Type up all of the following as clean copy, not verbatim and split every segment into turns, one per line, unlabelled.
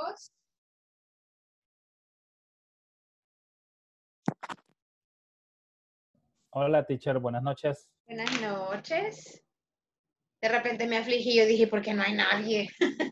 Marcos.
Hola, teacher, buenas noches.
Buenas noches. De repente me afligí, yo dije, ¿por qué no hay nadie?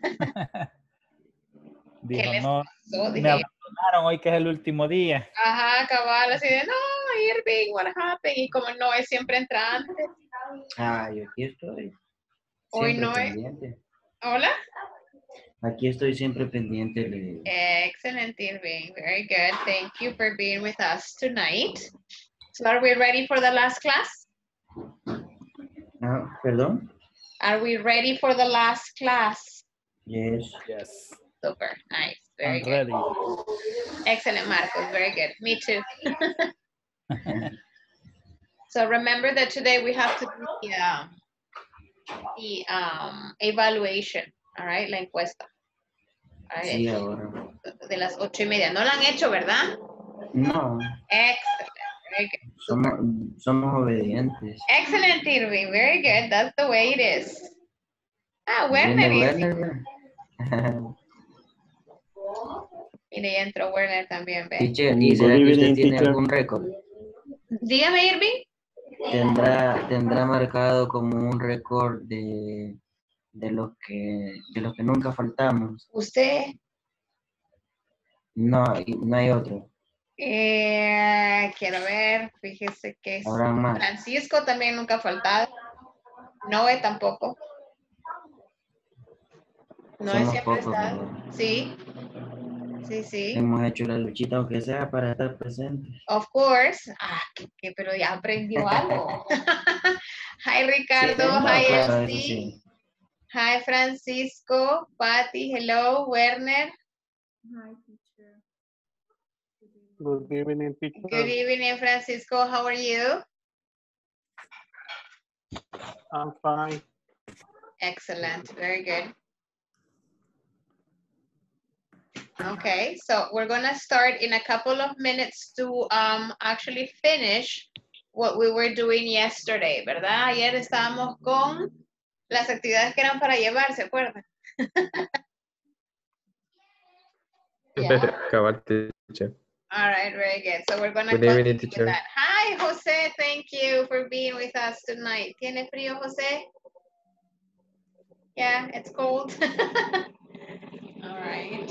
Dijo,
¿Qué les
no,
pasó?
me
Dije,
abandonaron hoy que es el último día.
ajá, cabal, así de, no, Irving, what happened? Y como no es siempre entrante.
Yo aquí estoy.
Hoy
Siempre
no es.
pendiente.
Hola.
Aquí estoy siempre pendiente. Le...
Excellent, Irving. Very good. Thank you for being with us tonight. So are we ready for the last class?
¿Perdón?
Are we ready for the last class?
Yes.
Yes.
Super, nice. Very
I'm
good.
ready.
Excellent, Marcos. Very good. Me too. So remember that today we have to do the evaluation, all right, la encuesta. All right,
Sí, ahora.
de las 8:30. No la han hecho, ¿verdad?
No.
Excellent. Very good.
Somos obedientes.
Excellent, Irving. Very good. That's the way it is.
Viene
Werner.
Werner.
Mire, ya entró Werner también, ¿ve?
Teacher, ¿y será que usted tiene algún récord?
Dígame, Irving.
¿Tendrá marcado como un récord de los que nunca faltamos?
Usted.
No, no hay otro.
Quiero ver, fíjese que
Habrá más.
Francisco también nunca ha faltado. Noé tampoco. Noé
Somos
siempre
pocos,
está.
¿verdad?
Sí. Sí.
Hemos hecho la luchita, aunque sea para estar presentes.
Of course. Pero ya aprendió algo. Hi, Ricardo.
Sí, no,
Hi,
claro,
Elsie.
eso sí.
Hi, Francisco. Patty. Hello. Werner.
Hi, teacher. Good evening, teacher.
Good evening, Francisco. How are you?
I'm fine.
Excellent. Very good. Okay, so we're going to start in a couple of minutes to actually finish what we were doing yesterday, ¿verdad? Ayer estábamos con las actividades que eran para llevar, ¿se acuerdan? Yeah.
Cabal, teacher.
All right, very good. So we're going to
Good evening,
continue with
teacher.
that. Hi, Jose. Thank you for being with us tonight. ¿Tiene frío, Jose? Yeah, it's cold. All right.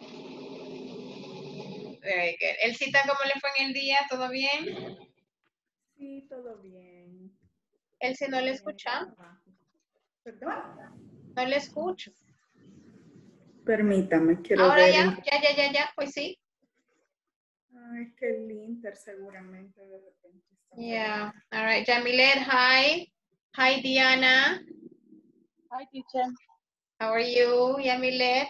Very good. Elcita, ¿cómo le fue en el día? ¿Todo bien?
Sí, todo bien.
Elsie, ¿no le escucha?
¿Perdón?
No le escucho.
Permítame, quiero
Ahora
ver.
ya, pues sí.
Es que el Inter seguramente de repente está.
Yeah, all right. Jamilet, hi. Hi, Diana.
Hi, teacher.
How are you, Yamilet?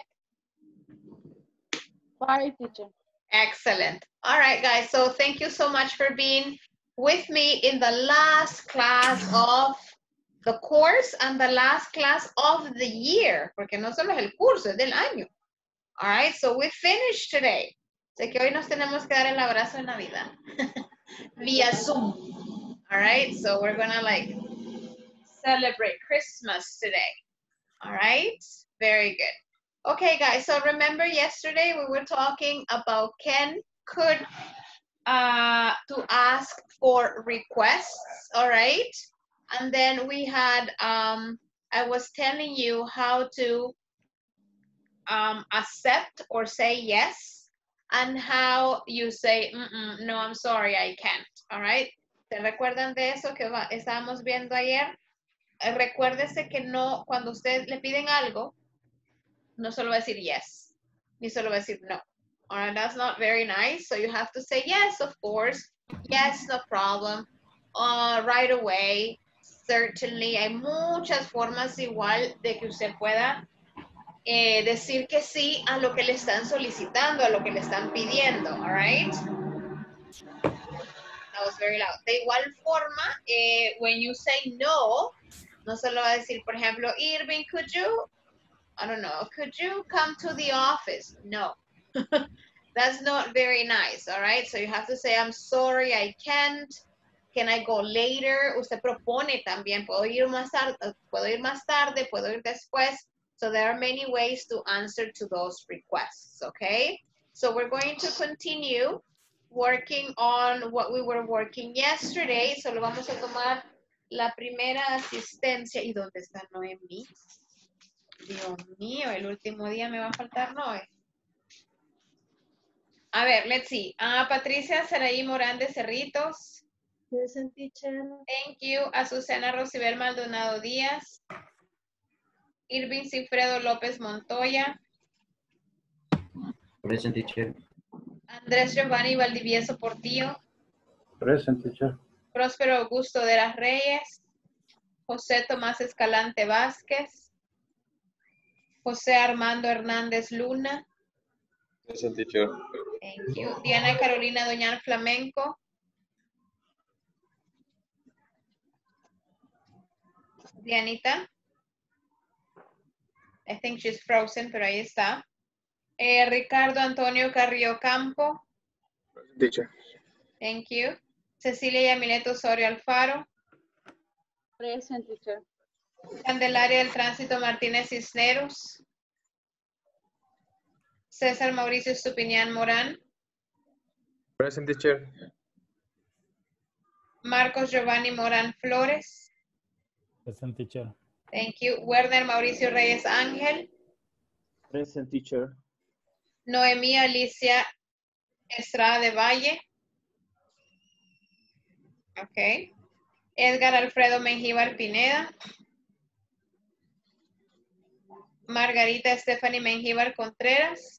Bye, teacher.
Excellent. All right, guys. So thank you so much for being with me in the last class of the course and the last class of the year, porque no solo es el curso, es del año. All right, so we finished today. Sé que hoy nos tenemos que dar el abrazo de Navidad via Zoom. All right, so we're gonna like celebrate Christmas today. All right, very good. Okay, guys, so remember yesterday we were talking about Ken could to ask for requests, all right? And then we had, I was telling you how to accept or say yes, and how you say, no, I'm sorry, I can't, all right? ¿Se recuerdan de eso que estábamos viendo ayer? Recuérdese que no, cuando usted le piden algo, no solo va a decir yes, ni solo va a decir no. All right, that's not very nice. So you have to say yes, of course. Yes, no problem. Right away. Certainly. Hay muchas formas igual de que usted pueda decir que sí a lo que le están solicitando, a lo que le están pidiendo. All right. That was very loud. De igual forma, when you say no, no solo va a decir, por ejemplo, Irving, could you, I don't know, could you come to the office? No. That's not very nice, all right? So you have to say, I'm sorry, I can't. Can I go later? Usted propone también, puedo ir más tarde, puedo ir después. So there are many ways to answer to those requests, okay? So we're going to continue working on what we were working yesterday. Solo vamos a tomar la primera asistencia. ¿Y dónde está Noemí? Dios mío, el último día me va a faltar Noé. A ver, let's see. Patricia Saraí Morán de Cerritos.
Present, teacher.
Thank you. Azucena Rosibel Maldonado Díaz. Irving Cifredo López Montoya.
Present, teacher.
Andrés Giovanni Valdivieso Portillo.
Present, teacher.
Próspero Augusto de las Reyes. José Tomás Escalante Vázquez. José Armando Hernández Luna.
Present, teacher.
Thank you. Diana Carolina Doñar Flamenco. Dianita. I think she's frozen, pero ahí está. Ricardo Antonio Carrillo Campo.
Present, teacher.
Thank you. Cecilia Yamilet Osorio Alfaro.
Present, teacher.
Candelaria del Tránsito Martínez Cisneros. César Mauricio Estupinián Morán.
Present, teacher.
Marcos Giovanni Morán Flores.
Present, teacher.
Thank you. Werner Mauricio Reyes Ángel.
Present, teacher.
Noemí Alicia Estrada de Valle. Ok. Edgar Alfredo Mengíbar Pineda. Margarita Stephanie Mengíbar Contreras.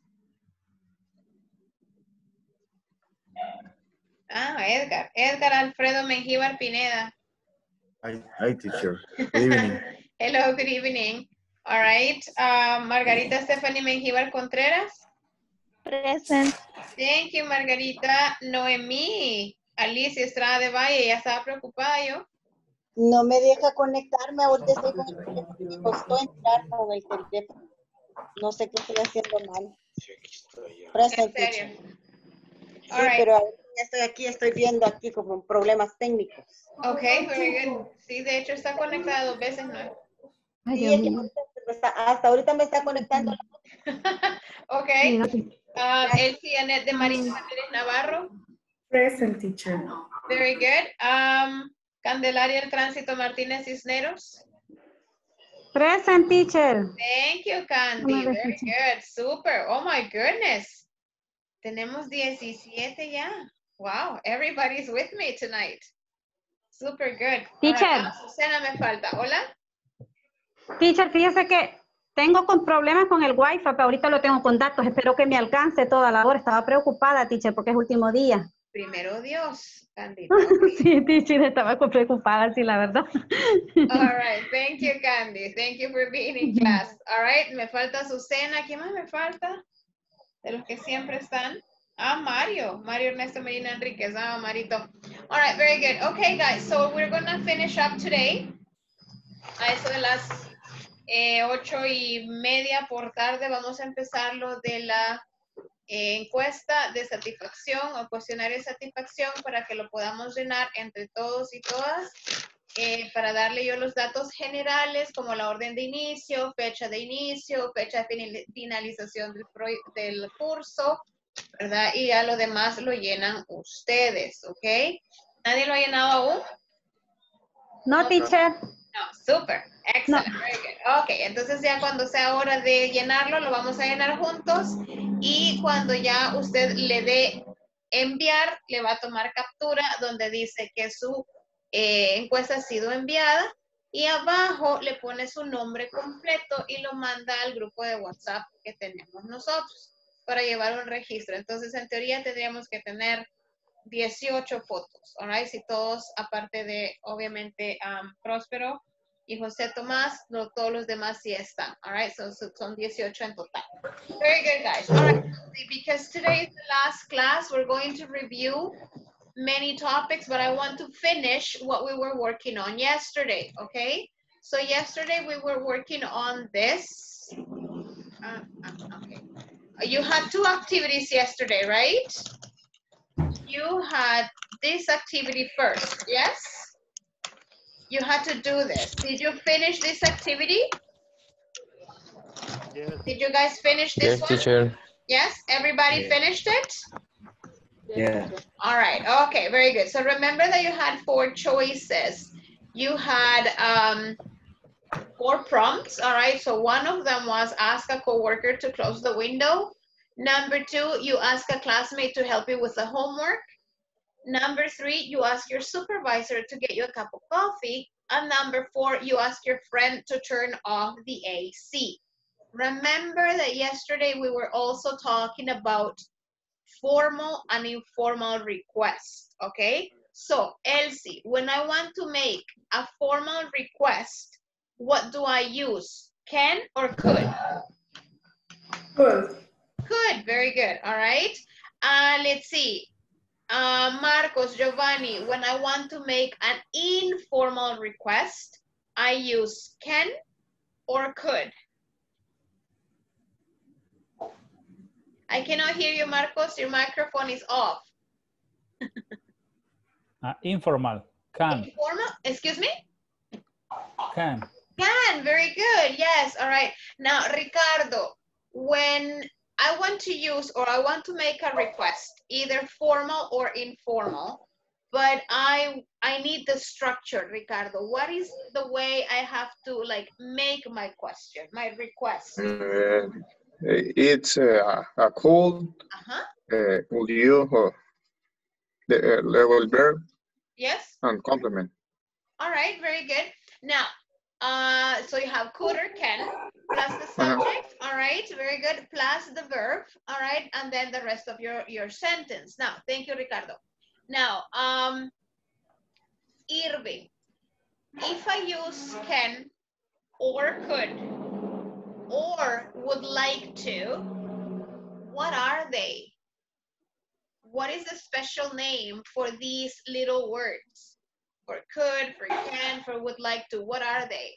Edgar. Edgar Alfredo Mengíbar Pineda.
Hi, teacher. Good evening.
Hello, good evening. All right. Margarita Stephanie Mengíbar Contreras.
Present.
Thank you, Margarita. Noemí Alicia Estrada de Valle. Ya estaba preocupada yo.
No me deja conectarme, ahorita estoy con el teléfono, me costó entrar con el teléfono. No sé qué estoy haciendo mal. Present,
¿En serio?
teacher. Sí,
All right.
pero ahorita ya estoy aquí, estoy viendo aquí como problemas técnicos.
Okay, very good. Sí, de hecho está conectada 2 veces, ¿no?
Sí, es que hasta ahorita me está conectando.
Okay. Elsie Annette de Marisa Pérez Navarro.
Present, teacher.
Very good. Candelaria del Tránsito Martínez Cisneros.
Present, teacher.
Thank you, Candy. Very good. Super. Oh my goodness. Tenemos 17 ya. Wow, everybody's with me tonight. Super good.
Teacher.
Right, Susana me falta. Hola.
Teacher, fíjese que tengo problemas con el wifi, pero ahorita lo tengo con datos. Espero que me alcance toda la hora. Estaba preocupada, teacher, porque es último día.
Primero Dios, Candy.
Sí, teacher, estaba preocupada, sí, la verdad.
All right, thank you, Candy. Thank you for being in class. All right, me falta Susana. ¿Quién más me falta? De los que siempre están. Mario. Mario Ernesto Medina Enriquez. Marito. All right, very good. Okay, guys, so we're going to finish up today. A eso de las 8:30 por tarde vamos a empezar lo de la encuesta de satisfacción o cuestionario de satisfacción para que lo podamos llenar entre todos y todas. Para darle yo los datos generales como la orden de inicio, fecha de finalización del curso, ¿verdad? Y ya lo demás lo llenan ustedes, ¿ok? ¿Nadie lo ha llenado aún?
No, teacher.
No, super, excellent, no. Very good. Ok, entonces ya cuando sea hora de llenarlo, lo vamos a llenar juntos y cuando ya usted le dé enviar, le va a tomar captura donde dice que su encuesta ha sido enviada y abajo le pone su nombre completo y lo manda al grupo de WhatsApp que tenemos nosotros para llevar un registro. Entonces, en teoría tendríamos que tener 18 fotos, all right? Si todos, aparte de, obviamente, Próspero y José Tomás, todos los demás sí están, all right? So, son 18 en total. Very good, guys. All right, because today is the last class, we're going to review many topics, but I want to finish what we were working on yesterday, okay? So yesterday we were working on this. Okay. You had 2 activities yesterday, right? You had this activity first, yes? You had to do this. Did you finish this activity? Did you guys finish this
Yes,
one?
teacher.
Yes, everybody
Yeah.
finished it?
Yeah.
All right, okay, very good. So remember that you had 4 choices. You had 4 prompts, all right? So one of them was ask a coworker to close the window. Number 2, you ask a classmate to help you with the homework. Number 3, you ask your supervisor to get you a cup of coffee. And number 4, you ask your friend to turn off the AC. Remember that yesterday we were also talking about formal and informal requests, okay? So, Elsie, when I want to make a formal request, what do I use? Can or could?
Good.
Could, very good, all right? Let's see. Marcos, Giovanni, when I want to make an informal request, I use can or could. I cannot hear you, Marcos. Your microphone is off.
Informal. Can.
Informal, excuse me?
Can.
Can, very good. Yes, all right. Now, Ricardo, when I want to use or I want to make a request, either formal or informal, but I need the structure, Ricardo. What is the way I have to like make my question, my request?
It's a could, could you, the level verb,
Yes.
and complement.
All right, very good. Now, so you have could or can plus the subject. All right, very good. Plus the verb. All right, and then the rest of your sentence. Now, thank you, Ricardo. Now, Irving, if I use can or could or would like to, what are they? What is the special name for these little words? For could, for can, for would like to, what are they?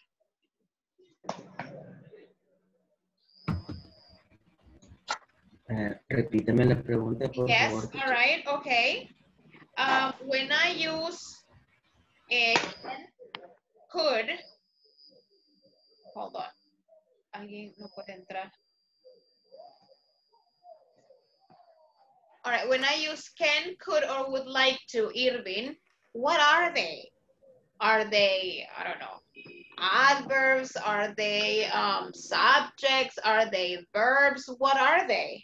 Repítame la pregunta, por
Yes,
favor.
all right, okay. When I use can, could, hold on. Alguien no puede entrar. All right, when I use can, could, or would like to, Irving, what are they? Are they, I don't know, adverbs? Are they subjects? Are they verbs? What are they?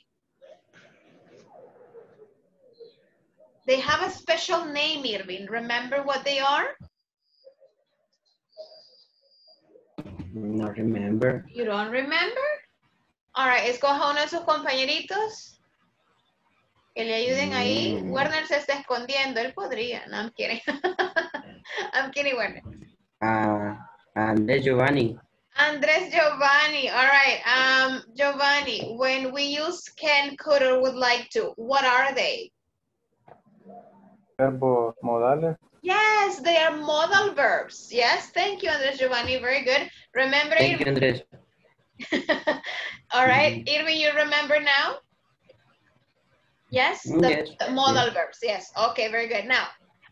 They have a special name, Irving. Remember what they are?
No remember.
You don't remember? All right, escoja uno de sus compañeritos. Que le ayuden ahí. Werner se está escondiendo. Él podría. No, I'm kidding. I'm kidding, Werner.
Andrés Giovanni.
Andres Giovanni. All right. Giovanni, when we use can, could, or would like to, what are they?
Verbos modales.
Yes, they are modal verbs. Yes, thank you, Andres Giovanni. Very good. Remember,
Thank you, Andrés.
all right, Irving, you remember now? Yes, the modal verbs. Yes. Okay, very good. Now,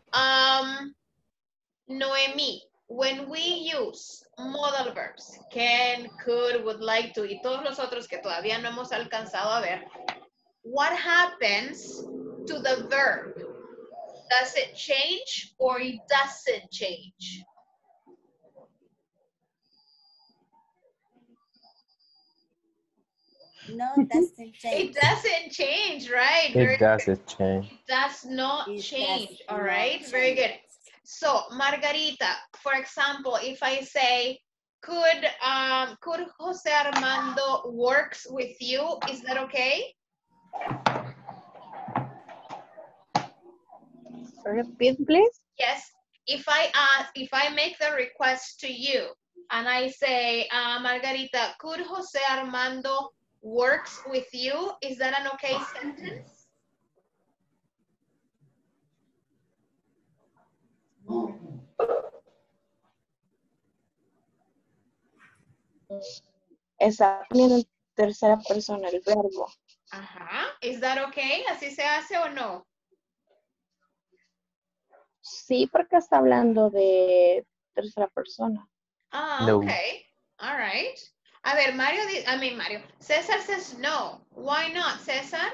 Noemi, when we use modal verbs, can, could, would like to, y todos los otros que todavía no hemos alcanzado a ver, what happens to the verb? Does it change or it doesn't change?
No, it doesn't change.
It doesn't change, right?
It doesn't change.
It does not change,
does
all
not
right? Very good. So, Margarita, for example, if I say, could Jose Armando works with you, is that okay?
Repeat, please.
Yes. If I make the request to you and I say, Margarita, could Jose Armando works with you, is that an okay sentence?
Está poniendo en tercera persona el verbo.
Ajá. Is that okay? ¿Así se hace o no?
Sí, porque está hablando de tercera persona.
Ah,
No.
okay. All right. A ver, Mario, César says no. Why not, César?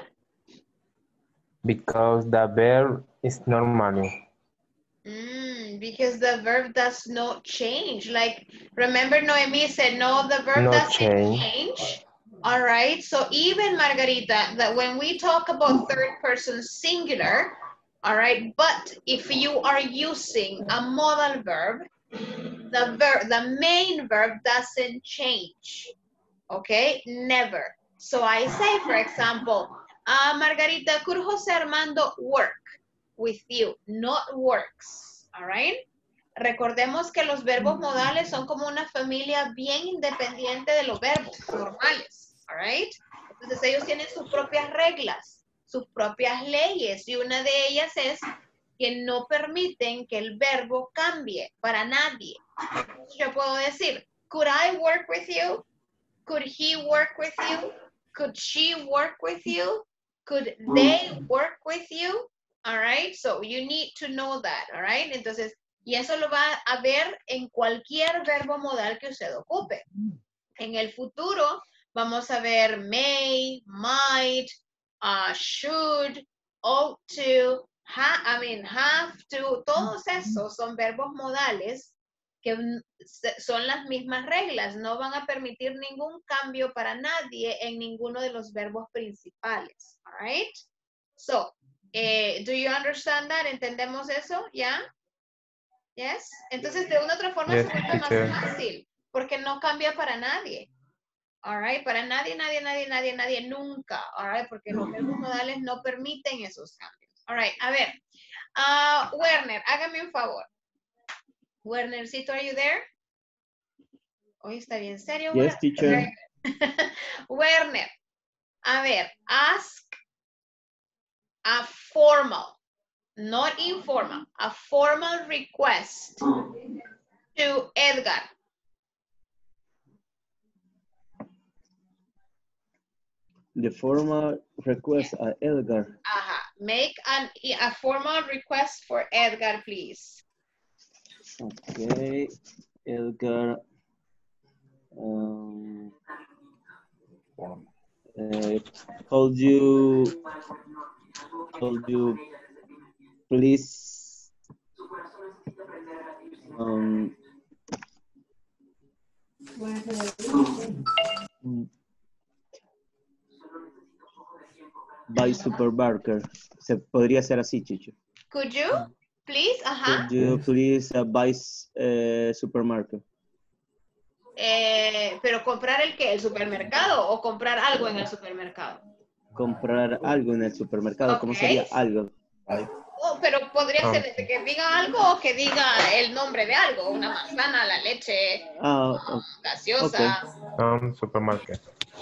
Because the verb is normal.
Because the verb does not change. Like, remember Noemi said, no, the verb
No
doesn't
change.
change. All right, so even Margarita, that when we talk about third person singular, all right, but if you are using a modal verb, the main verb doesn't change, okay? Never. So I say, for example, Margarita, could Jose Armando work with you? Not works, all right? Recordemos que los verbos modales son como una familia bien independiente de los verbos normales, all right? Entonces ellos tienen sus propias reglas, sus propias leyes, y una de ellas es que no permiten que el verbo cambie para nadie. Yo puedo decir, could I work with you? Could he work with you? Could she work with you? Could they work with you? All right, so you need to know that, all right? Entonces, y eso lo va a ver en cualquier verbo modal que usted ocupe. En el futuro vamos a ver may, might, should, ought to, have to, todos esos son verbos modales que son las mismas reglas, no van a permitir ningún cambio para nadie en ninguno de los verbos principales, all right? So, do you understand that? ¿Entendemos eso? ¿Ya? Yes. Entonces, de una u otra forma
Yes,
se vuelve más
teacher.
fácil, porque no cambia para nadie. All right, para nadie, nunca. All right, porque los verbos modales no permiten esos cambios. All right, a ver. Werner, hágame un favor. Wernercito, are you there? Hoy está bien serio.
Yes, teacher.
Werner, a ver, ask a formal, not informal, a formal request to Edgar.
The formal request Edgar.
Make a formal request for Edgar, please.
Okay, Edgar. Could you please buy supermarket? Se podría hacer así, Chicho.
Could you please?
Could you please buy supermarket?
Pero comprar el qué, el supermercado o comprar algo en el supermercado.
Comprar algo en el supermercado,
Okay.
¿cómo sería algo?
Pero podría ser desde que diga algo o que diga el nombre de algo, una manzana, la leche, gaseosa.
Okay. Supermarket.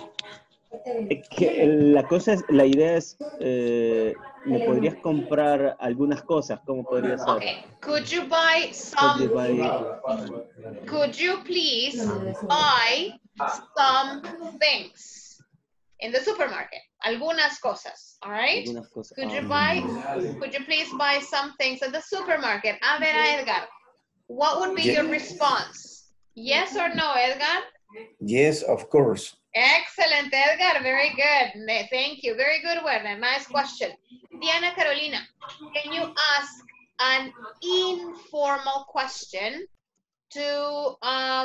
Que la cosa es, la idea es, ¿me podrías comprar algunas cosas? ¿Cómo podría ser?
Okay. Could you buy some? Could you please buy some things in the supermarket? Algunas cosas, all right?
Algunas cosas.
Could you please buy some things at the supermarket? A ver, Edgar, what would be your response? Yes or no, Edgar?
Yes, of course.
Excellent, Edgar. Very good. Thank you. Very good, Werner. Nice question. Diana Carolina, can you ask an informal question to,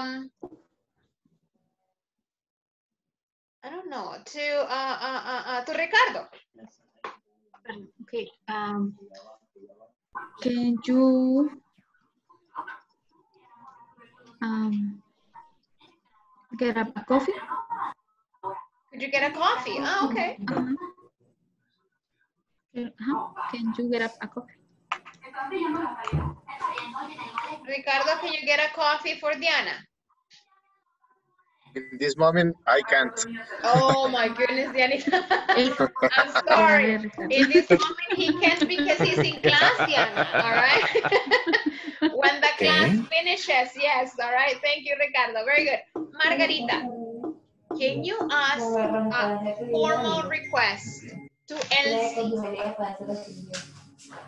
I don't know, to Ricardo?
Okay. Can you get up a coffee?
Could you get a coffee? Oh, okay.
Can you get up a coffee?
Ricardo, can you get a coffee for Diana?
In this moment, I can't.
Oh my goodness, Dianita. I'm sorry. In this moment, he can't because he's in class, Diana. All right. When the class finishes, yes. All right. Thank you, Ricardo. Very good. Margarita, can you ask a formal request to Elsie?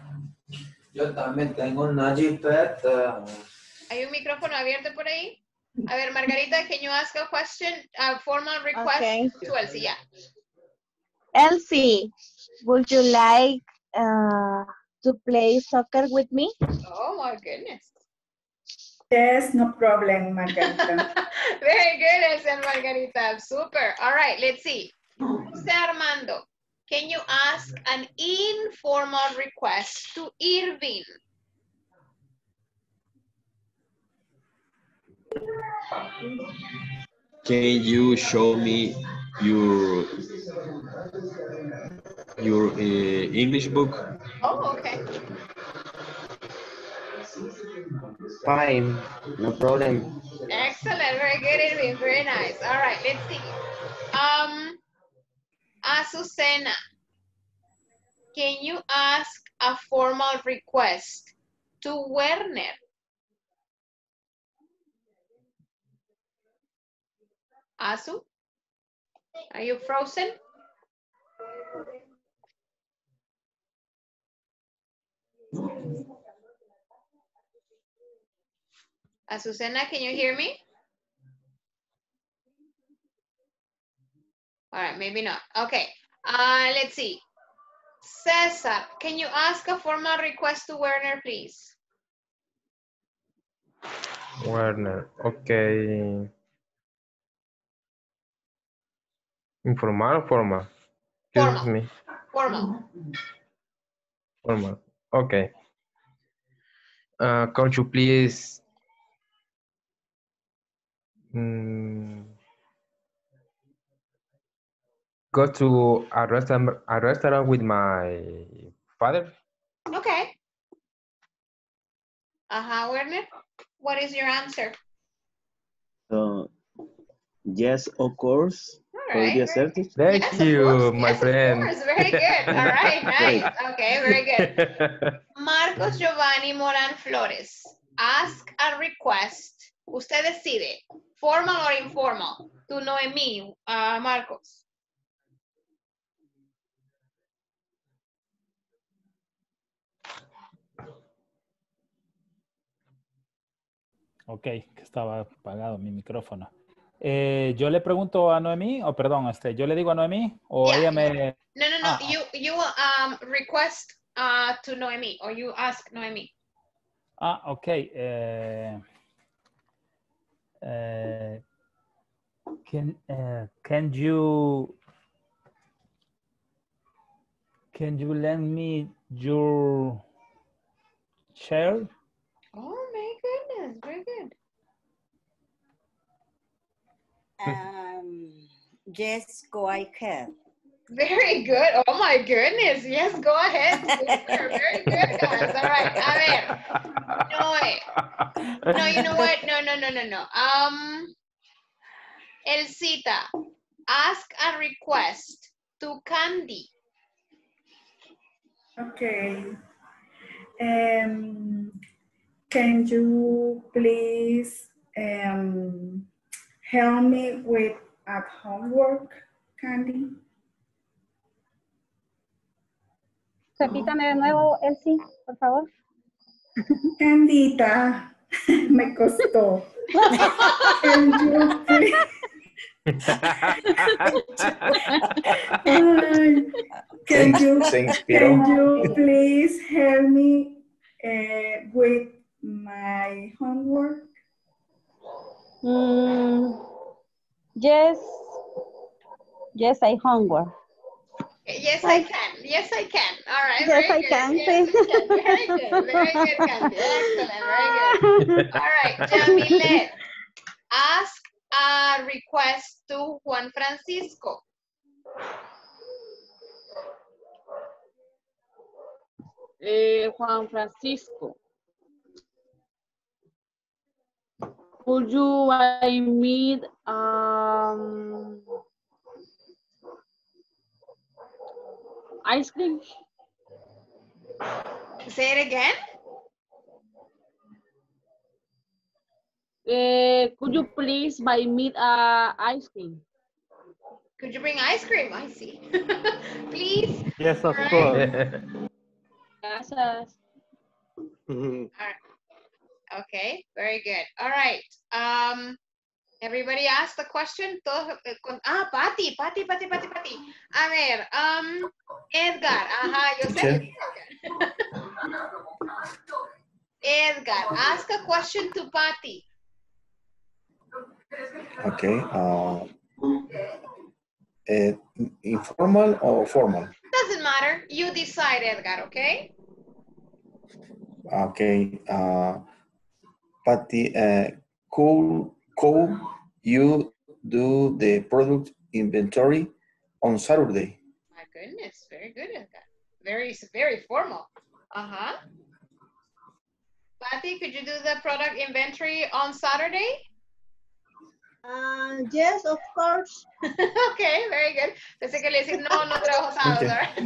Yo también tengo una jipeta.
¿Hay un micrófono abierto por ahí? A ver, Margarita, can you ask a question, a formal request
Okay.
to Elsie? Yeah.
Elsie, would you like to play soccer with me?
Oh my goodness.
Yes, no problem, Margarita.
Very good, Elsie and Margarita. Super. All right, let's see. Jose Armando, can you ask an informal request to Irving?
Can you show me your English book?
Oh, okay.
Fine, no problem.
Excellent. Very good, Irving. Very nice. All right, let's see. Azucena, can you ask a formal request to Werner? Azu, are you frozen? Azucena, can you hear me? All right, maybe not. Okay, let's see. Cesar, can you ask a formal request to Werner, please?
Werner, okay. Informal or formal? Excuse me.
Formal.
Formal. Okay. Could you please go to a restaurant with my father?
Okay. Werner, what is your answer?
Yes, of course.
All right.
Podría ser.
Thank
Yes,
you, my
yes,
friend.
of course. Very good. All right, nice. Okay, very good. Marcos Giovanni Moran Flores, ask a request. Usted decide, formal or informal, to Noemí, Marcos.
Ok, que estaba apagado mi micrófono. Yo le pregunto a Noemí, o perdón, yo le digo a Noemí, o ella me...
No. You request to Noemí, or you ask Noemí.
Ok. Can you lend me your chair?
Oh my goodness, very good.
Yes, go ahead.
Very good. Oh my goodness. Yes, go ahead. Super. Very good, guys. All right. A ver. No, you know what? No. Elcita, ask a request to Candy.
Okay. Can you please help me with at homework, Candy?
Repítame de nuevo, Elsie, por favor.
Candita, me costó. Can you please? Can you please help me with my homework?
Yes, I homework.
Yes, I can. Yes, I can. All right.
Yes,
very
I
good.
can.
Yes, I can. Very good. Very good, Candy. Excellent. Very good. All right. Jamilet, ask a request to Juan Francisco.
Juan Francisco, could you buy me ice cream?
Say it again.
Could you please buy me ice cream?
Could you bring ice cream? I see. Please.
Yes, of
Right.
course.
Gracias.
All right. Okay, very good. All right. Everybody asked the question. Todos, Patty. A ver, Edgar. Ajá, yo sé. Edgar, ask a question to Patty.
Okay. Informal or formal?
Doesn't matter. You decide, Edgar, okay?
Okay. Patty, could you do the product inventory on Saturday?
My goodness, very good, Edgar. Very formal. Uh-huh. Patty, could you do the product inventory on Saturday?
Yes, of course.
Okay, very good. Pensé que le decís, no trabajo sábados.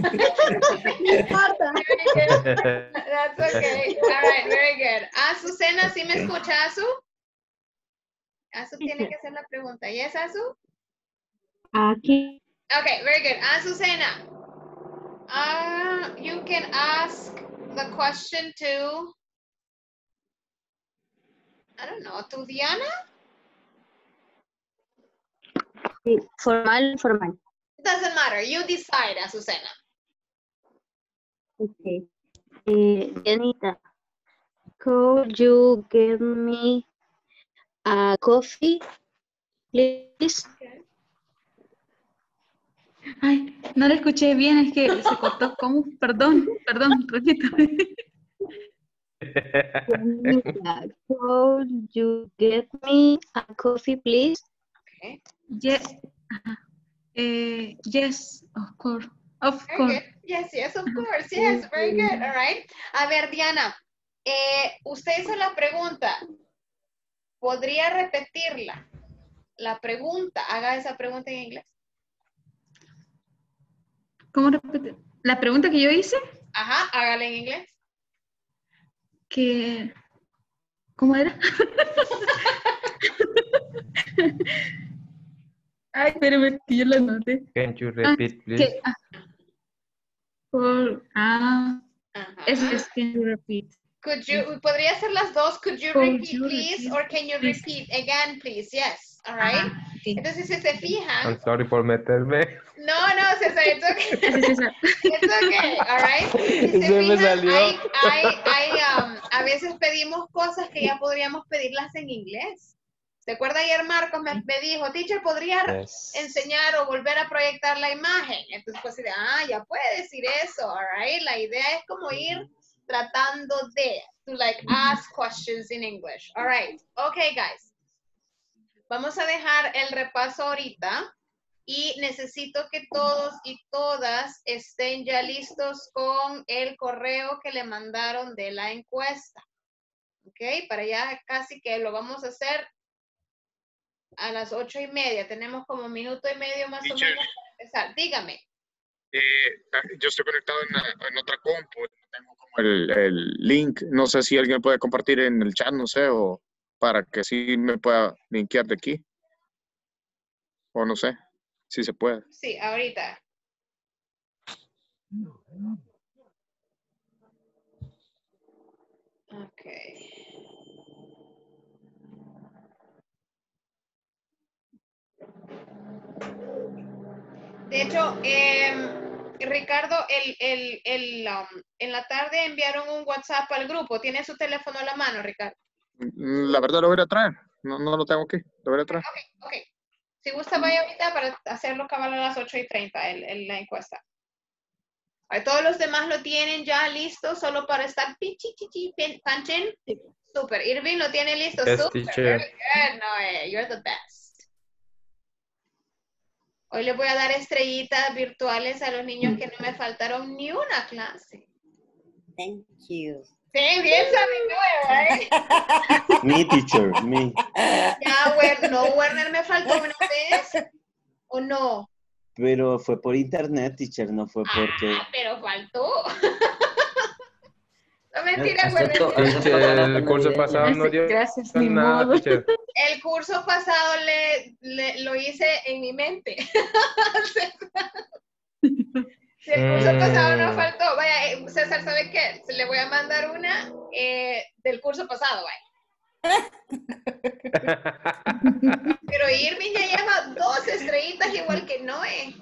Okay.
That's okay. All right, very good. Azucena, ¿sí me escucha, Azu? Azu tiene que hacer la pregunta. ¿Yes, Azu?
Aquí.
Okay, very good. Azucena, you can ask the question to, I don't know, to Diana?
Formal.
Doesn't matter. You decide, Azucena.
Okay. Dianita, could you give me a coffee, please?
Ay, no le escuché bien, es que se cortó. ¿Cómo? Perdón, repítame.
Dianita, could you get me a coffee, please?
Okay.
Yes. Yes, of course.
Very good. Yes, of course. Yes, very good. All right. A ver, Diana, usted hizo la pregunta. ¿Podría repetirla? La pregunta. Haga esa pregunta en inglés.
¿Cómo repetir? ¿La pregunta que yo hice?
Ajá, hágala en inglés.
¿Cómo era? Ay, espérame, que yo la anoté.
Can you repeat, please?
Es can you repeat.
¿Podría ser las dos? Could you repeat, please? Or can you repeat again, please? Yes. All right.
Okay.
Entonces, si se fijan.
I'm sorry por meterme.
No, César, it's okay. It's okay, all right. Si se
Se me
fijan,
salió.
a veces pedimos cosas que ya podríamos pedirlas en inglés. ¿Se acuerda ayer Marcos me dijo, teacher, ¿podría enseñar o volver a proyectar la imagen? Entonces, pues, ya puede decir eso, all right. La idea es como ir tratando de, to like ask questions in English. All right. Okay, guys. Vamos a dejar el repaso ahorita y necesito que todos y todas estén ya listos con el correo que le mandaron de la encuesta. Ok, para ya casi que lo vamos a hacer a las 8:30. Tenemos como 1.5 minutos más o menos para empezar. Dígame.
Yo estoy conectado en otra compu, tengo como el link, no sé si alguien puede compartir en el chat, no sé, o para que sí me pueda linkear de aquí, o no sé, si se puede.
Sí, ahorita. Ok. De hecho, Ricardo, en la tarde enviaron un WhatsApp al grupo. ¿Tiene su teléfono a la mano, Ricardo?
La verdad lo voy a traer, no lo tengo aquí, lo voy a traer.
Ok. Si gusta, vaya ahorita para hacerlo cabal a las 8:30 la encuesta. Todos los demás lo tienen ya listo, solo para estar punching. Super. Irving lo tiene listo.
Yes,
Super.
teacher.
Very good, Noé. You're the best. Hoy les voy a dar estrellitas virtuales a los niños que no me faltaron ni una clase.
Thank you.
Sí, bien saben, ¿verdad?
Me, teacher, me.
Ya, Werner me faltó una vez. ¿O no?
Pero fue por internet, teacher, no fue porque...
Pero faltó. No, mentira, Werner.
El curso pasado no dio nada, teacher.
El curso pasado lo hice en mi mente. Si el curso pasado no faltó, vaya, César, ¿sabe qué? Le voy a mandar una del curso pasado, vaya. Pero Irving ya lleva 2 estrellitas igual que Noé.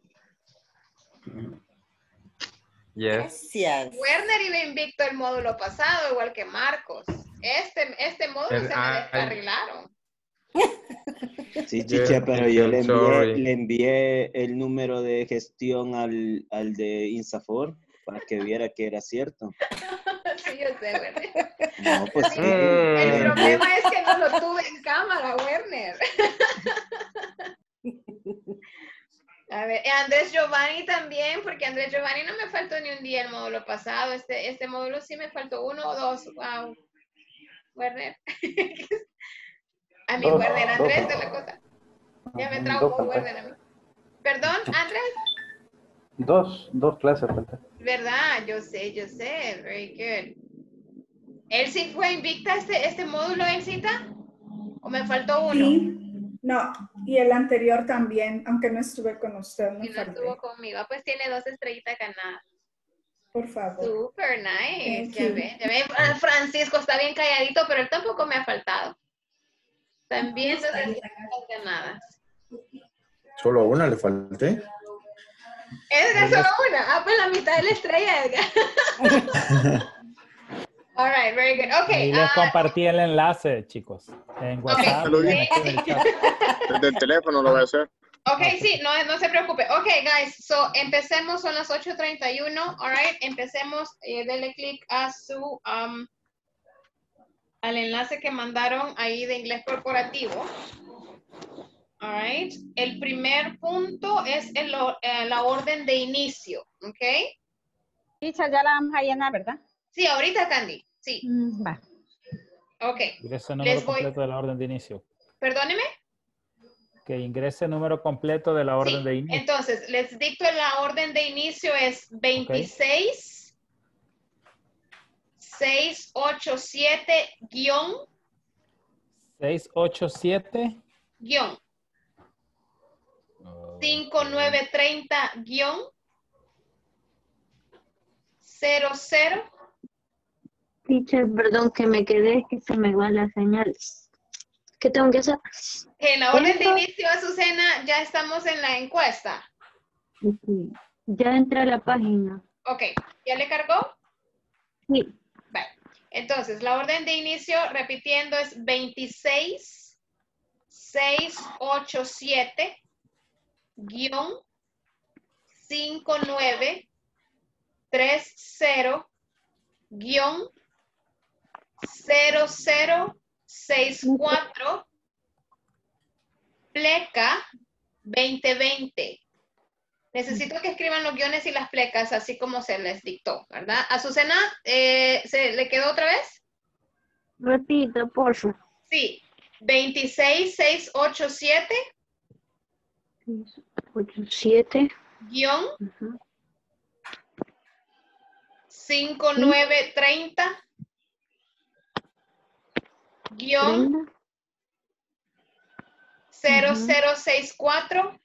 Yes.
Gracias.
Werner iba invicto el módulo pasado, igual que Marcos. Este módulo se me descarrilaron.
Sí, chicha, pero yo le envié el número de gestión al de Insafor para que viera que era cierto.
Sí, yo sé, Werner.
No, pues sí.
El problema es que no lo tuve en cámara, Werner. A ver, Andrés Giovanni también, porque Andrés Giovanni no me faltó ni un día el módulo pasado. Este módulo sí me faltó 1 o 2. Wow. Werner. A mí, Werner, Andrés de la cosa. Ya me trago con Werner a mí. Perdón, Andrés.
Dos clases, falta.
¿Verdad? Yo sé. Very good. ¿Él sí fue invicta este módulo, Elcita? ¿O me faltó uno?
Sí. No, y el anterior también, aunque no estuve con usted.
Y no estuvo conmigo. Pues tiene 2 estrellitas ganadas.
Por favor.
Super nice. Ya ve. Francisco está bien calladito, pero él tampoco me ha faltado. También 2 estrellitas ganadas.
¿Solo a una le falté?
Edgar, solo una. Pues la mitad de la estrella, Edgar. All right, very good. Okay.
Y les compartí el enlace, chicos, en WhatsApp.
Okay.
En el chat.
Desde el teléfono lo voy a hacer.
Ok, sí, no se preocupe. Ok, guys, so empecemos, son las 8:31. All right, empecemos. Denle clic a su, al enlace que mandaron ahí de inglés corporativo. All right. El primer punto es la orden de inicio, ¿ok?
Teacher, ya la vamos a llenar, ¿verdad?
Sí, ahorita, Candy. Sí.
Va.
Ok.
Ingrese el número completo de la orden de inicio.
Perdóneme.
Que ingrese el número completo de la orden de inicio.
Entonces, les dicto la orden de inicio es 26 687
687
5930 00.
Teacher, perdón que me quedé, que se me va la señal. ¿Qué tengo que hacer?
En la orden de inicio, Azucena, ya estamos en la encuesta.
Ya entré a la página.
Ok, ¿ya le cargó?
Sí.
Vale. Entonces, la orden de inicio, repitiendo, es 26 687 5930 0064 pleca 2020. Necesito que escriban los guiones y las plecas así como se les dictó, ¿verdad? Azucena, ¿se le quedó otra vez?
Repita, por favor.
Sí, 26687
87
5930 0064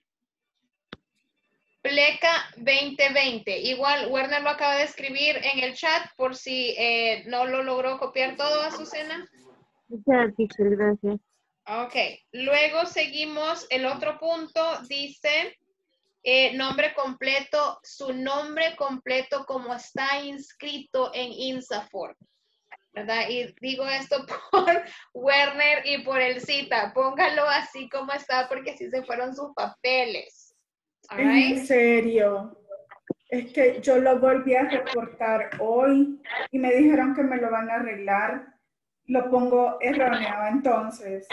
pleca 2020. Igual, Werner lo acaba de escribir en el chat por si no lo logró copiar todo, Azucena.
Gracias.
Ok, luego seguimos, el otro punto dice nombre completo, su nombre completo como está inscrito en INSAFORP, ¿verdad? Y digo esto por Werner y por Elcita, póngalo así como está porque así se fueron sus papeles. All right?
En serio, es que yo lo volví a reportar hoy y me dijeron que me lo van a arreglar. Lo pongo erróneo entonces.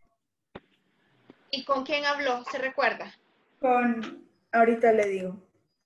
¿Y con quién habló? ¿Se recuerda?
Ahorita le digo.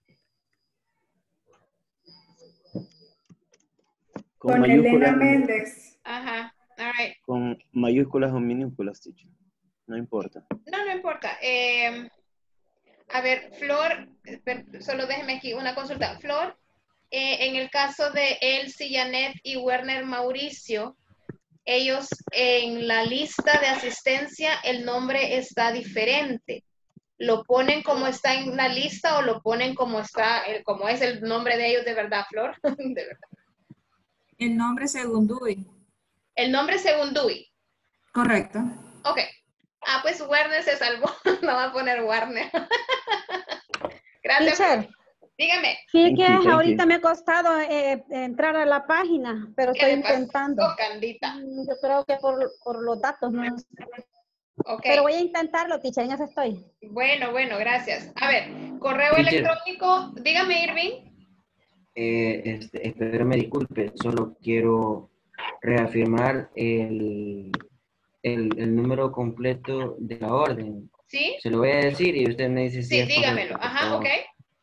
Con Elena Méndez.
Ajá, all right.
Con mayúsculas o minúsculas, teacher. No importa.
No importa. A ver, Flor, solo déjeme aquí una consulta. Flor, en el caso de Elsie, Janet y Werner Mauricio, ellos en la lista de asistencia el nombre está diferente. ¿Lo ponen como está en la lista o lo ponen como está, como es el nombre de ellos de verdad, Flor? De verdad.
El nombre según Dewey.
El nombre según Dewey.
Correcto.
Ok. Ah, pues Werner se salvó. No va a poner Warner. Gracias.
Teacher.
Dígame.
Sí, que ahorita me ha costado entrar a la página, pero estoy intentando.
Candita?
Yo creo que por los datos, no sé.
Okay.
Pero voy a intentarlo, teacher, en eso estoy.
Bueno, gracias. A ver, correo electrónico. Dígame, Irving.
Espero me disculpe, solo quiero reafirmar el número completo de la orden.
¿Sí?
Se lo voy a decir y usted me dice si es
dígamelo.
correcto,
Ajá, ok.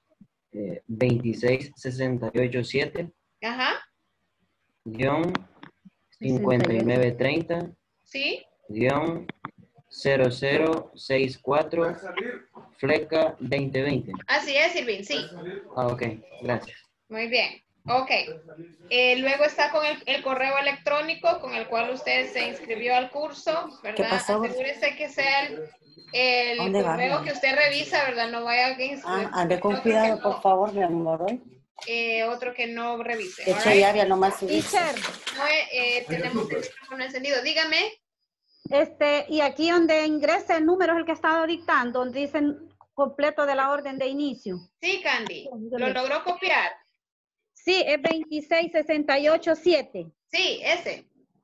26687.
Ajá.
Guión 5930.
Sí.
Guión 0064. Fleca 2020.
Así es, Irving, sí.
Ah, ok, gracias.
Muy bien. Ok. Luego está con el correo electrónico con el cual usted se inscribió al curso, ¿verdad?
¿Qué pasó?
Asegúrese que sea el correo que usted revisa, ¿verdad? No vaya a
ande con cuidado, por favor, mi amor, hoy.
Otro que no revise.
Eche diaria nomás su
Teacher.
No, tenemos el micrófono encendido. Dígame.
Y aquí donde ingresa el número es el que he estado dictando, donde dicen completo de la orden de inicio.
Sí, Candy. ¿Lo logró copiar?
Sí, es 26687.
Sí, ese.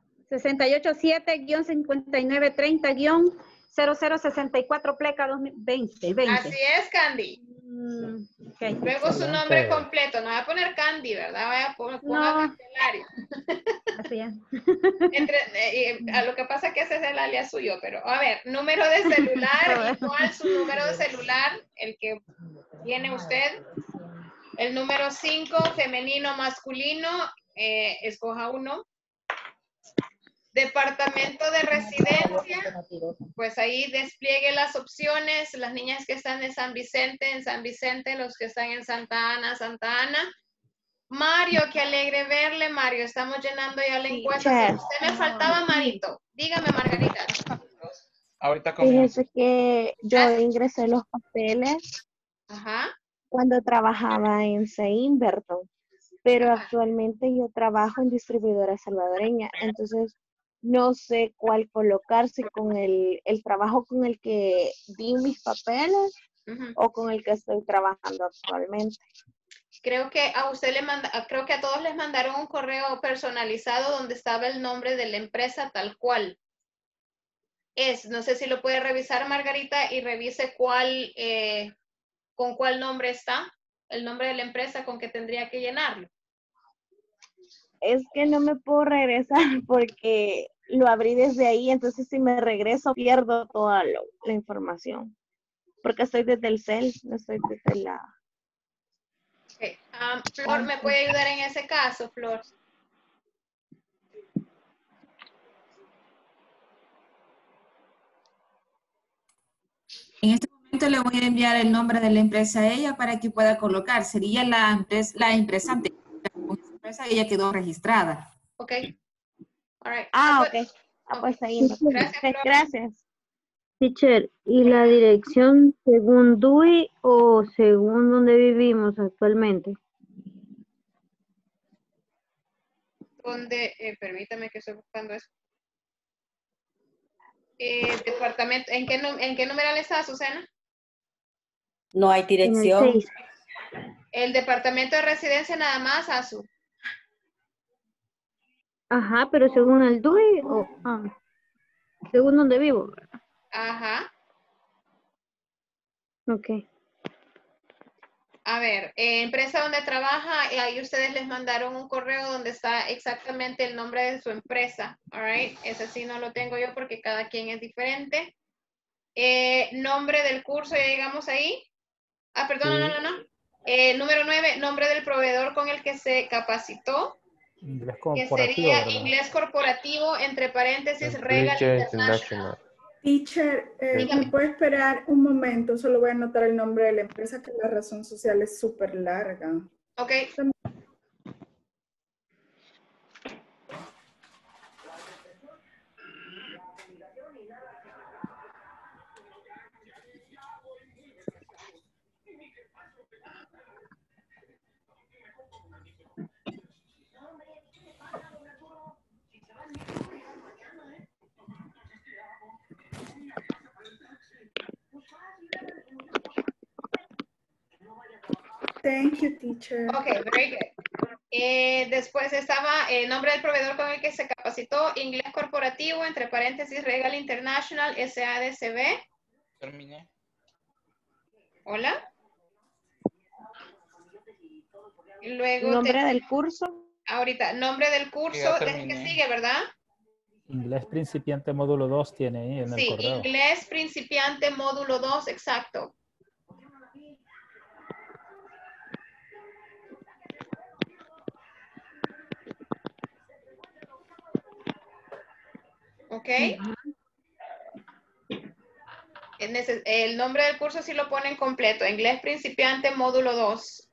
687-5930-0064 pleca 2020.
Así es, Candy.
Okay.
Luego su nombre completo. No va a poner Candy, ¿verdad? Vaya a poner Candelario.
Así es.
A lo que pasa es que ese es el alias suyo, pero a ver, número de celular, igual su número de celular, el que tiene usted. El número 5, femenino, masculino, escoja uno. Departamento de residencia, pues ahí despliegue las opciones. Las niñas que están en San Vicente, los que están en Santa Ana. Mario, qué alegre verle, Mario. Estamos llenando ya la encuesta. Usted me faltaba, Marito. Dígame, Margarita.
Ahorita como.
Fíjese que yo ingresé los papeles cuando trabajaba en Seinberton, pero actualmente yo trabajo en distribuidora salvadoreña, entonces no sé cuál colocarse con el trabajo con el que di mis papeles o con el que estoy trabajando actualmente.
Creo que a creo que a todos les mandaron un correo personalizado donde estaba el nombre de la empresa tal cual. No sé si lo puede revisar, Margarita, y revise con cuál nombre está, el nombre de la empresa con que tendría que llenarlo.
Es que no me puedo regresar porque lo abrí desde ahí, entonces si me regreso pierdo toda la información. Porque estoy desde el cel, no estoy desde la...
Okay. Flor, ¿me puede ayudar en ese caso, Flor?
En este momento le voy a enviar el nombre de la empresa a ella para que pueda colocar. Sería la empresa anterior. Con esa empresa ella quedó registrada.
Ok. All right.
Ok. Pues ahí. Gracias. Teacher, ¿y la dirección según DUI o según donde vivimos actualmente?
Permítame que estoy buscando eso. Departamento, ¿en qué numeral está, Susana?
No hay dirección.
El departamento de residencia nada más, Azu.
Ajá, pero según el DUI o según donde vivo.
Ajá.
Ok.
A ver, empresa donde trabaja, ahí ustedes les mandaron un correo donde está exactamente el nombre de su empresa. All right, ese sí no lo tengo yo porque cada quien es diferente. Nombre del curso, ya llegamos ahí. Perdón, no. Número 9, nombre del proveedor con el que se capacitó.
Inglés
Que
corporativo,
sería
¿verdad?
inglés corporativo, entre paréntesis, Regal International.
Teacher, ¿me puede esperar un momento? Solo voy a anotar el nombre de la empresa, que la razón social es súper larga.
Ok.
Thank you, teacher.
Okay, very good. Después estaba el nombre del proveedor con el que se capacitó, inglés corporativo, entre paréntesis, Regal International, SADCB.
Terminé.
Hola. Y luego
¿Nombre del curso?
Ahorita, nombre del curso, es el que sigue, ¿verdad?
Inglés principiante módulo 2 tiene ahí en el correo.
Sí, inglés principiante módulo 2, exacto. ¿Ok? El nombre del curso sí lo ponen completo. Inglés principiante módulo 2.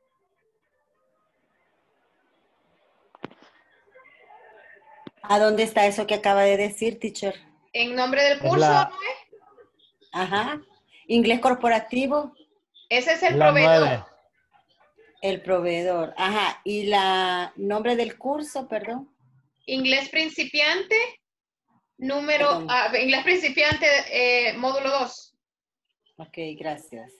¿A dónde está eso que acaba de decir, teacher?
En nombre del curso, ¿no es?
Ajá. Inglés corporativo.
Ese es el proveedor.
9.
El proveedor. Ajá. ¿Y la nombre del curso, perdón?
Inglés principiante, inglés principiante, módulo 2.
Ok, gracias.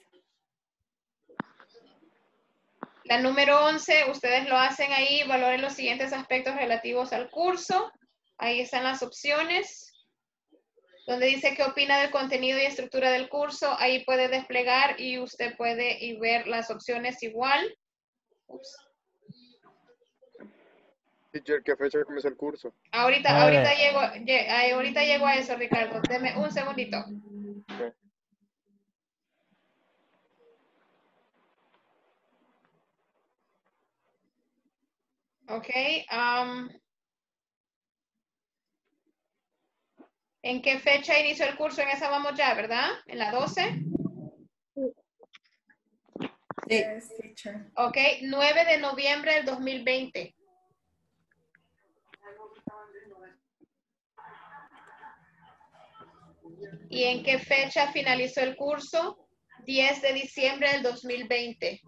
La número 11, ustedes lo hacen ahí, valoren los siguientes aspectos relativos al curso. Ahí están las opciones. Donde dice qué opina del contenido y estructura del curso, ahí puede desplegar y usted puede ver las opciones igual. Ups.
Teacher, ¿qué fecha comienza el curso?
Ahorita llego a eso, Ricardo. Deme un segundito.
Okay.
Ok. ¿En qué fecha inició el curso? En esa vamos ya, ¿verdad? ¿En la 12?
Sí, teacher.
Ok, 9 de noviembre del 2020. ¿Y en qué fecha finalizó el curso? 10 de diciembre del 2020.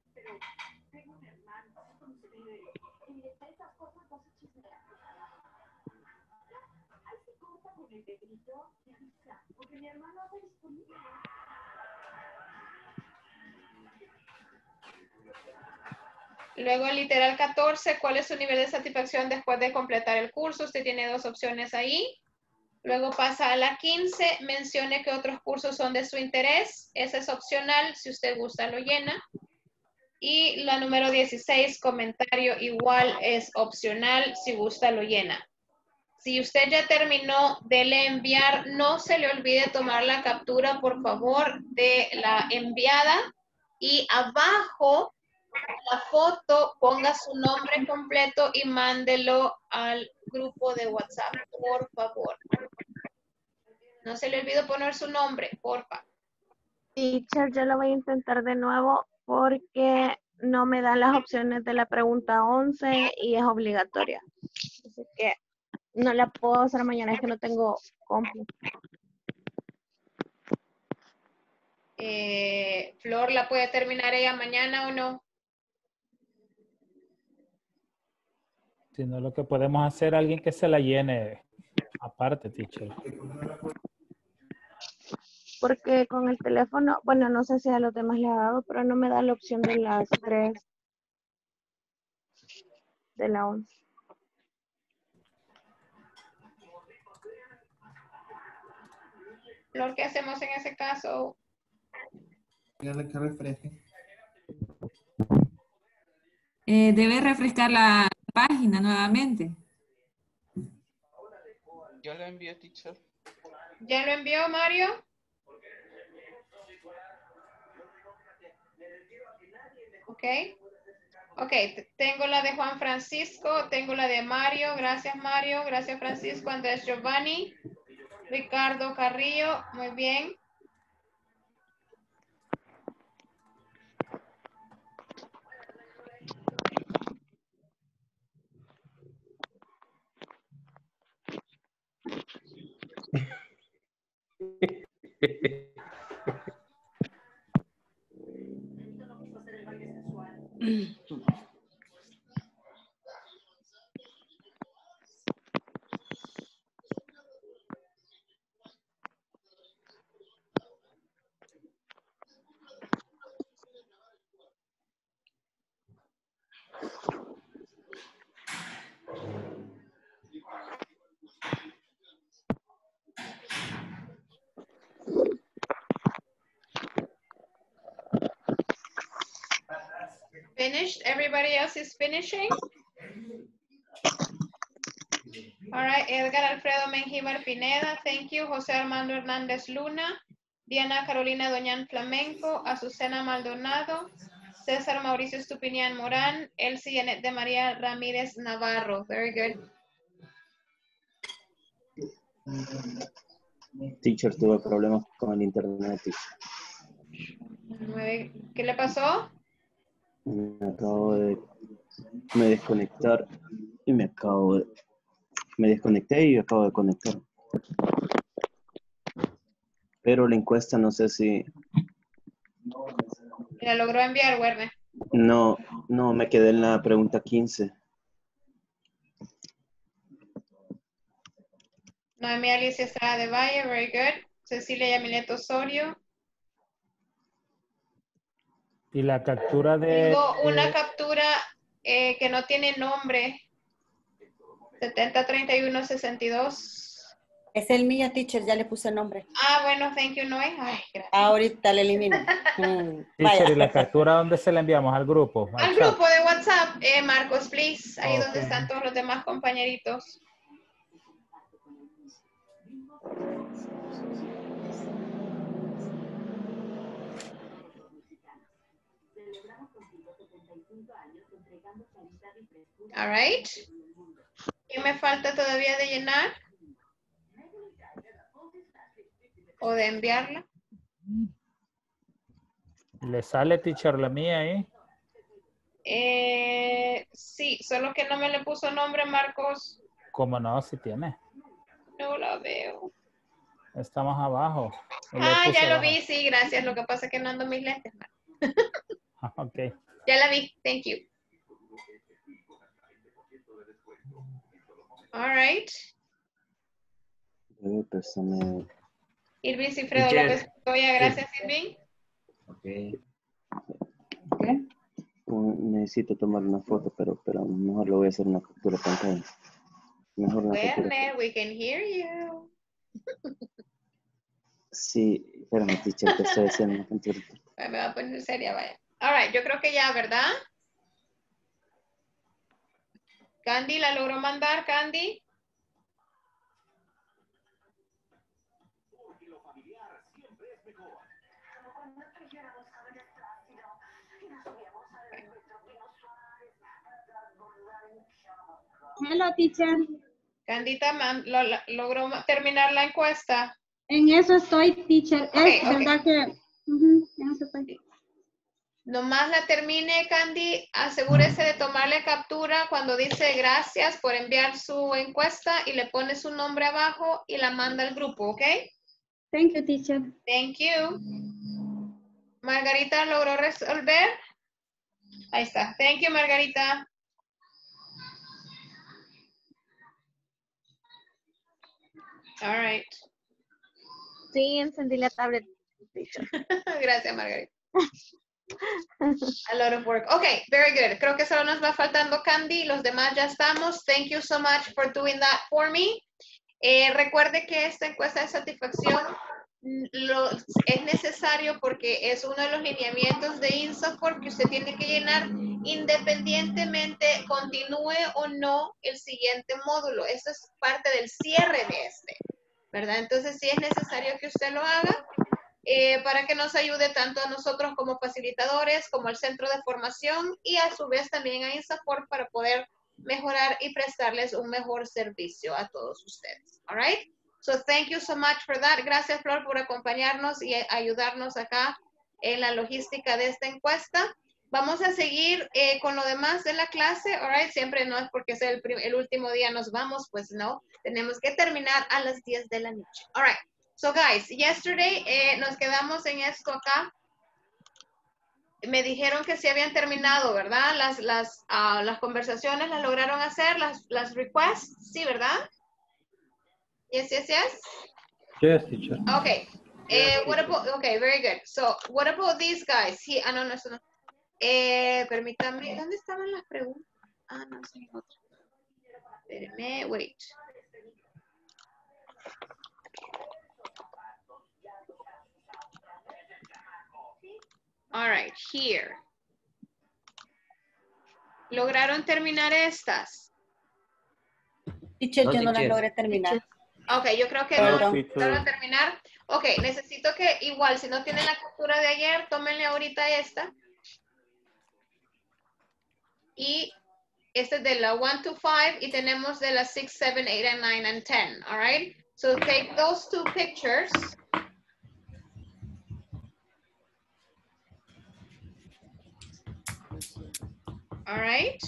Luego el literal 14, ¿cuál es su nivel de satisfacción después de completar el curso? Usted tiene dos opciones ahí. Luego pasa a la 15, mencione que otros cursos son de su interés. Ese es opcional, si usted gusta lo llena. Y la número 16, comentario igual es opcional, si gusta lo llena. Si usted ya terminó, dele enviar. No se le olvide tomar la captura, por favor, de la enviada. Y abajo, la foto, ponga su nombre completo y mándelo al grupo de WhatsApp, por favor. No se le olvide poner su nombre, porfa.
Teacher, yo lo voy a intentar de nuevo porque no me dan las opciones de la pregunta 11 y es obligatoria. Así que no la puedo hacer mañana, es que no tengo compu.
Flor, ¿la puede terminar ella mañana o no?
Si no, lo que podemos hacer, alguien que se la llene aparte, teacher.
Porque con el teléfono, bueno, no sé si a los demás les ha dado, pero no me da la opción de las 3 de la 11.
Flor, ¿qué hacemos en ese caso?
Dígale que refresque.
Debe refrescar la página nuevamente.
Yo le envié, teacher.
¿Ya lo envió, Mario? Ok. Ok, tengo la de Juan Francisco, tengo la de Mario, gracias Mario, gracias Francisco, Andrés Giovanni, Ricardo Carrillo, muy bien. Finished? Everybody else is finishing? All right, Edgar Alfredo Mengíbar Pineda, thank you. José Armando Hernández Luna, Diana Carolina Doñán Flamenco, Azucena Maldonado, César Mauricio Estupiñán Morán, Elsie Janet de María Ramírez Navarro. Very good.
Teacher, tuve problemas con el internet.
¿Qué le pasó?
Me desconectar y me desconecté y acabo de conectar. Pero la encuesta no sé si...
¿La logró enviar, Werner?
No, me quedé en la pregunta 15.
Noemí Alicia Estrada de Valle, very good. Cecilia Yamilet Osorio.
Y la captura de...
Tengo una captura que no tiene nombre. 703162.
Es el mío, teacher, ya le puse nombre.
Ah, bueno, thank you, Noé. Ay, gracias.
Ahorita le elimino.
Teacher, ¿y la captura dónde se la enviamos? ¿Al grupo?
Al grupo de WhatsApp, Marcos, please. Ahí
Okay.
donde están todos los demás compañeritos. All right. ¿Qué me falta todavía de llenar? ¿O de enviarla?
¿Le sale, teacher, la mía ahí?
Sí, solo que no me le puso nombre, Marcos.
¿Cómo no? Si tiene.
No la veo.
Está más abajo.
Ya lo vi, sí, gracias. Lo que pasa es que no ando mis lentes.
Ok.
Ya la vi, thank you. All right. Irving Cifredo López Montoya, gracias, Irving.
Okay. Necesito tomar una foto, pero mejor lo voy a hacer una captura de pantalla. Mejor una
Werner, we can hear you.
Sí, espérame, teacher, te estoy haciendo una captura.
Me va a poner seria, vaya. All right, yo creo que ya, ¿verdad? Candy, ¿la logró mandar, Candy?
Hello, teacher.
Candita, ¿logró terminar la encuesta?
En eso estoy, teacher. Es verdad que... en eso estoy.
Nomás la termine, Candy, asegúrese de tomarle captura cuando dice gracias por enviar su encuesta y le pone su nombre abajo y la manda al grupo, ¿ok?
Thank you, teacher.
Thank you. Margarita, ¿logró resolver? Ahí está. Thank you, Margarita. All right.
Sí, encendí la tablet.
Gracias, Margarita. A lot of work. Okay, very good. Creo que solo nos va faltando Candy. Los demás ya estamos. Thank you so much for doing that for me. Recuerde que esta encuesta de satisfacción es necesario porque es uno de los lineamientos de INSAFORP que usted tiene que llenar independientemente continúe o no el siguiente módulo. Esto es parte del cierre de este, ¿verdad? Entonces sí es necesario que usted lo haga para que nos ayude tanto a nosotros como facilitadores, como al centro de formación y a su vez también a INSAFORP para poder mejorar y prestarles un mejor servicio a todos ustedes. All right? So thank you so much for that. Gracias, Flor, por acompañarnos y ayudarnos acá en la logística de esta encuesta. Vamos a seguir con lo demás de la clase. All right? Siempre no es porque sea el último día nos vamos, pues no. Tenemos que terminar a las 10 de la noche. All right. So guys, yesterday nos quedamos en esto acá. Me dijeron que sí habían terminado, ¿verdad? Las conversaciones las lograron hacer, las requests, sí, ¿verdad? Yes, yes, yes?
Yes, teacher.
Okay. What about, okay, very good. So, what about these guys? No, eso no. Permítame, ¿dónde estaban las preguntas? No, sí, otra. Espérame, wait. All right, here. ¿Lograron terminar estas?
Teacher,
No,
yo no las
teacher.
logré terminar.
Ok, yo creo que no lograron terminar. Ok, necesito que igual, si no tienen la captura de ayer, tómenle ahorita esta. Y este es de la 1 to 5 y tenemos de las 6, 7, 8, and 9, and 10. All right? So take those two pictures. All right?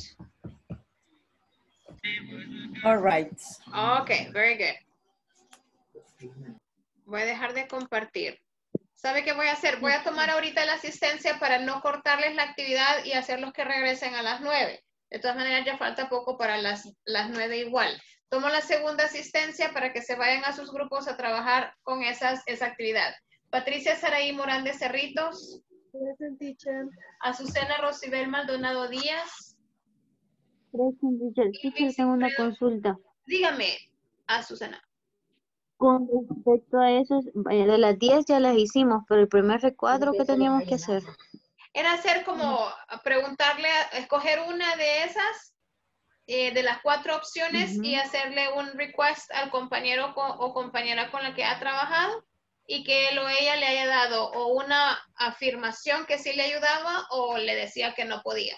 All right.
Okay, very good. Voy a dejar de compartir. ¿Sabe qué voy a hacer? Voy a tomar ahorita la asistencia para no cortarles la actividad y hacerlos que regresen a las 9. De todas maneras, ya falta poco para las 9 igual. Tomo la segunda asistencia para que se vayan a sus grupos a trabajar con esa actividad. Patricia Saraí Morán de Cerritos.
Present, teacher.
Azucena Rosibel Maldonado Díaz.
Present, teacher. Teacher, tengo una consulta.
Dígame, Azucena.
Con respecto a esos, de las 10 ya las hicimos, pero el primer recuadro que teníamos que hacer.
Era hacer como preguntarle, escoger una de esas, de las 4 opciones y hacerle un request al compañero o compañera con la que ha trabajado y que él o ella le haya dado o una afirmación que sí le ayudaba o le decía que no podía.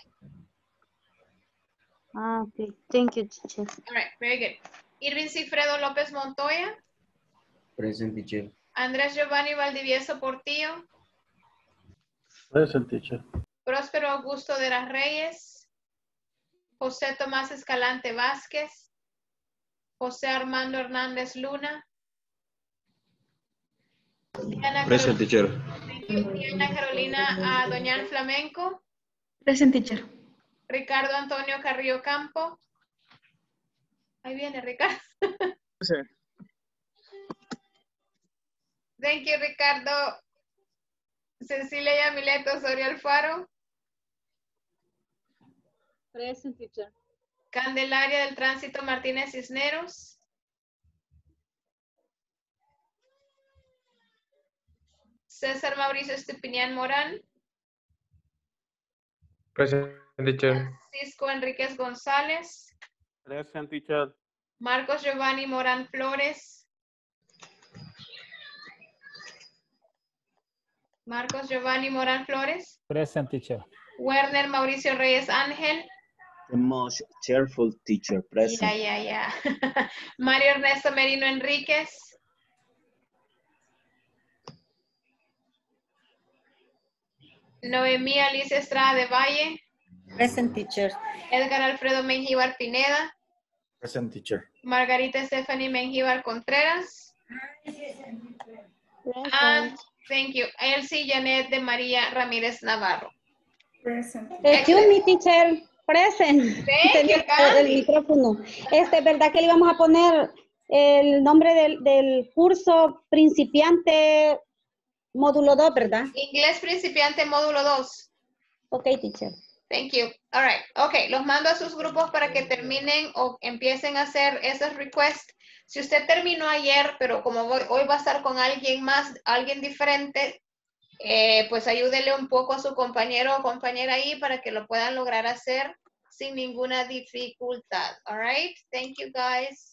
Ah, ok. Thank you, teacher.
All right, very good. Irvin Cifredo López Montoya.
Present, teacher.
Andrés Giovanni Valdivieso Portillo.
Present, teacher.
Próspero Augusto de las Reyes. José Tomás Escalante Vázquez. José Armando Hernández Luna.
Present, teacher.
Diana Carolina Doñán Flamenco.
Present, teacher.
Ricardo Antonio Carrillo Campo. Ahí viene Ricardo.
Sí.
Thank you, Ricardo. Cecilia Yamileto Osorio Alfaro.
Present, teacher.
Candelaria del Tránsito Martínez Cisneros. César Mauricio Estupinián Morán.
Present, teacher.
Francisco Enríquez González.
Present, teacher.
Marcos Giovanni Morán Flores. Marcos Giovanni Morán Flores.
Present, teacher.
Werner Mauricio Reyes Ángel.
The most cheerful teacher, present.
Ya. Mario Ernesto Merino Enríquez. Noemí Alicia Estrada de Valle.
Present, teacher.
Edgar Alfredo Mengíbar Pineda.
Present, teacher.
Margarita Stephanie Mengíbar Contreras. And thank you. Elsie Janet de María Ramírez Navarro.
Present.
Excuse me, teacher. Present. Tenía el micrófono. ¿Verdad que le íbamos a poner el nombre del curso principiante módulo 2, verdad?
Inglés principiante módulo 2.
Ok, teacher.
Thank you. All right. Ok, los mando a sus grupos para que terminen o empiecen a hacer esos requests. Si usted terminó ayer, pero como hoy va a estar con alguien más, alguien diferente, pues ayúdele un poco a su compañero o compañera ahí para que lo puedan lograr hacer sin ninguna dificultad. All right. Thank you, guys.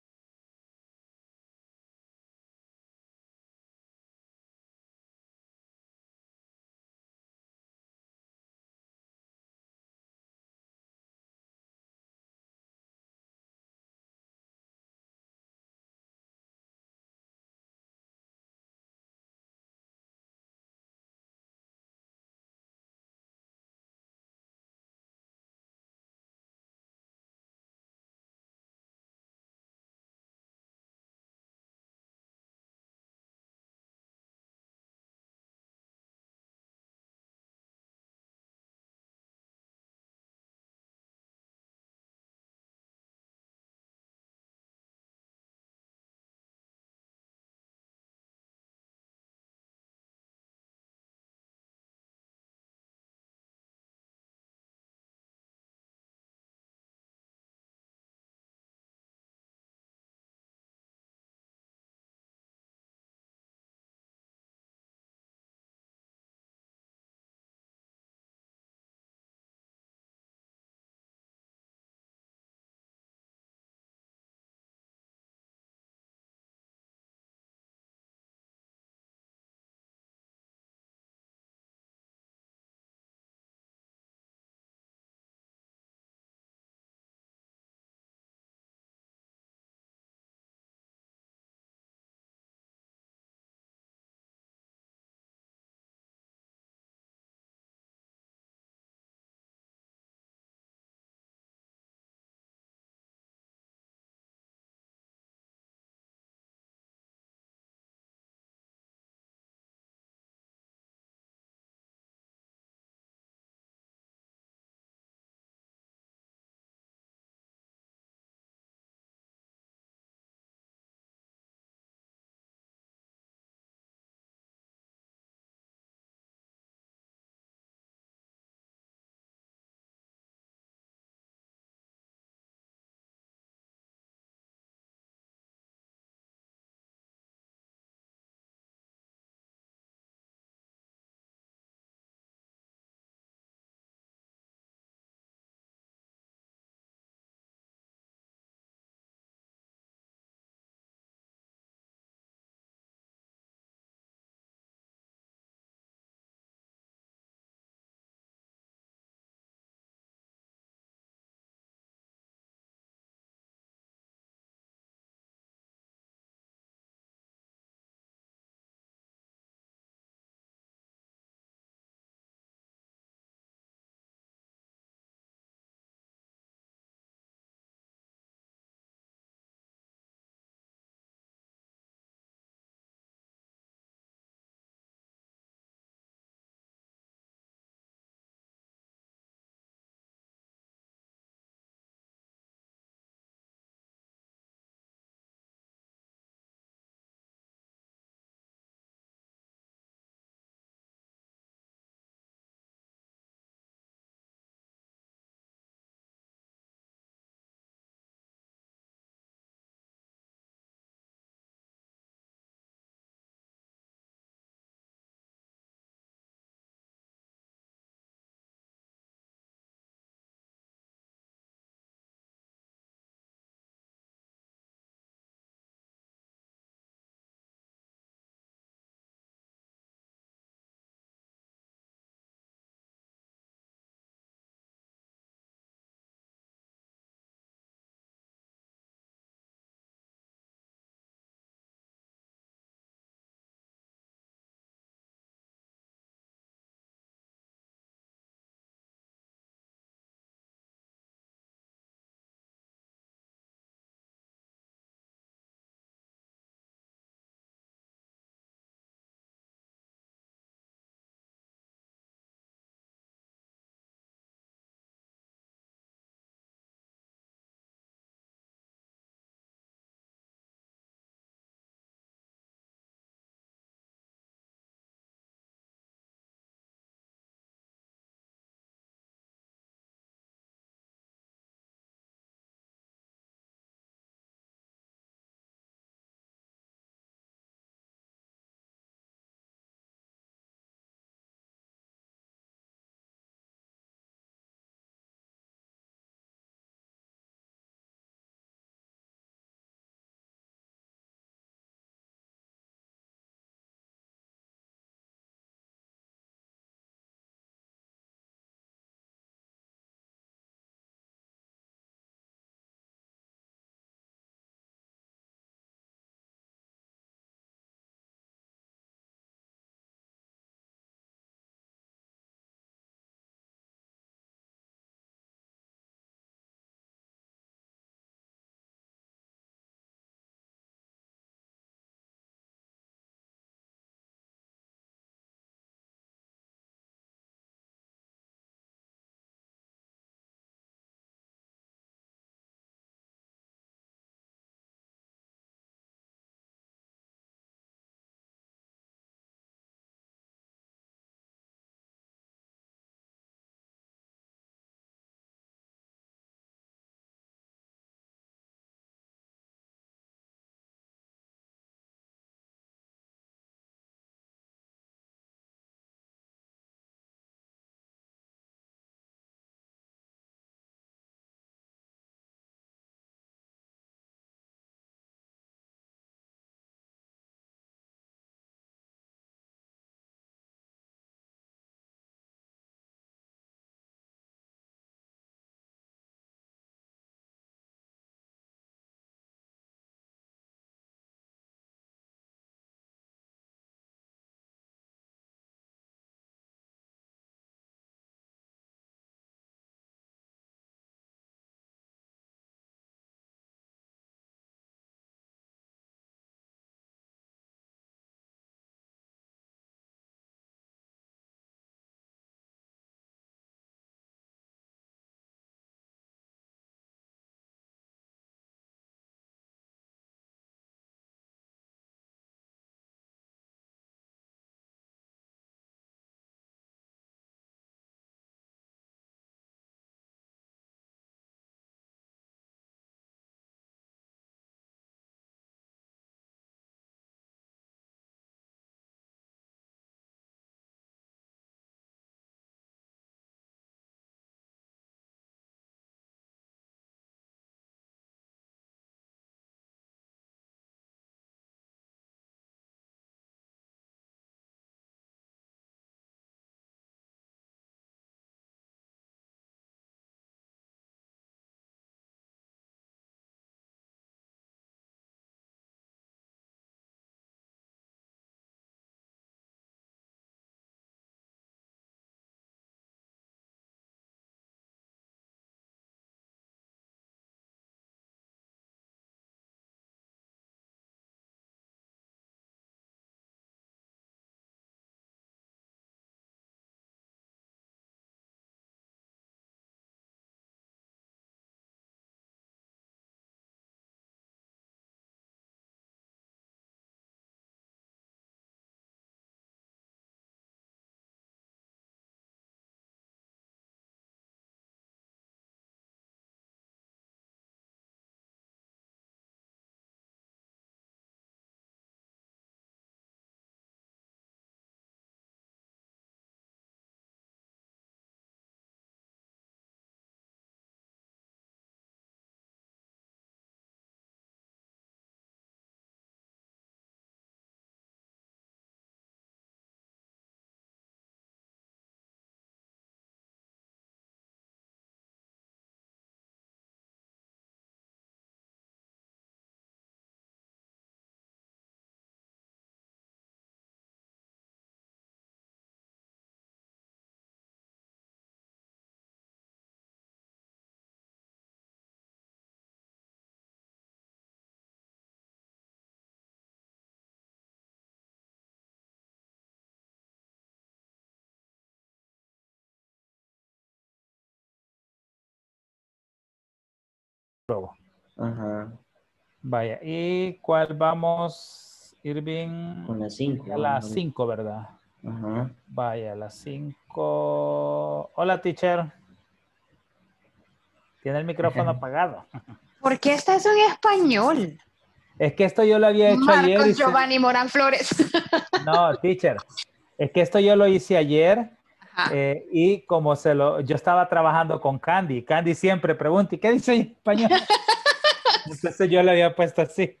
Ajá.
Vaya, ¿y cuál vamos, Irving?
Con la 5.
A las 5, ¿verdad?
Ajá.
Vaya, a las 5. Hola, teacher. Tiene el micrófono apagado.
¿Por qué estás en español?
Es que esto yo lo había hecho ayer.
Marcos Giovanni Morán Flores.
No, teacher. Es que esto yo lo hice ayer. Y como yo estaba trabajando con Candy. Candy siempre pregunta, ¿y qué dice en español? Entonces yo le había puesto así.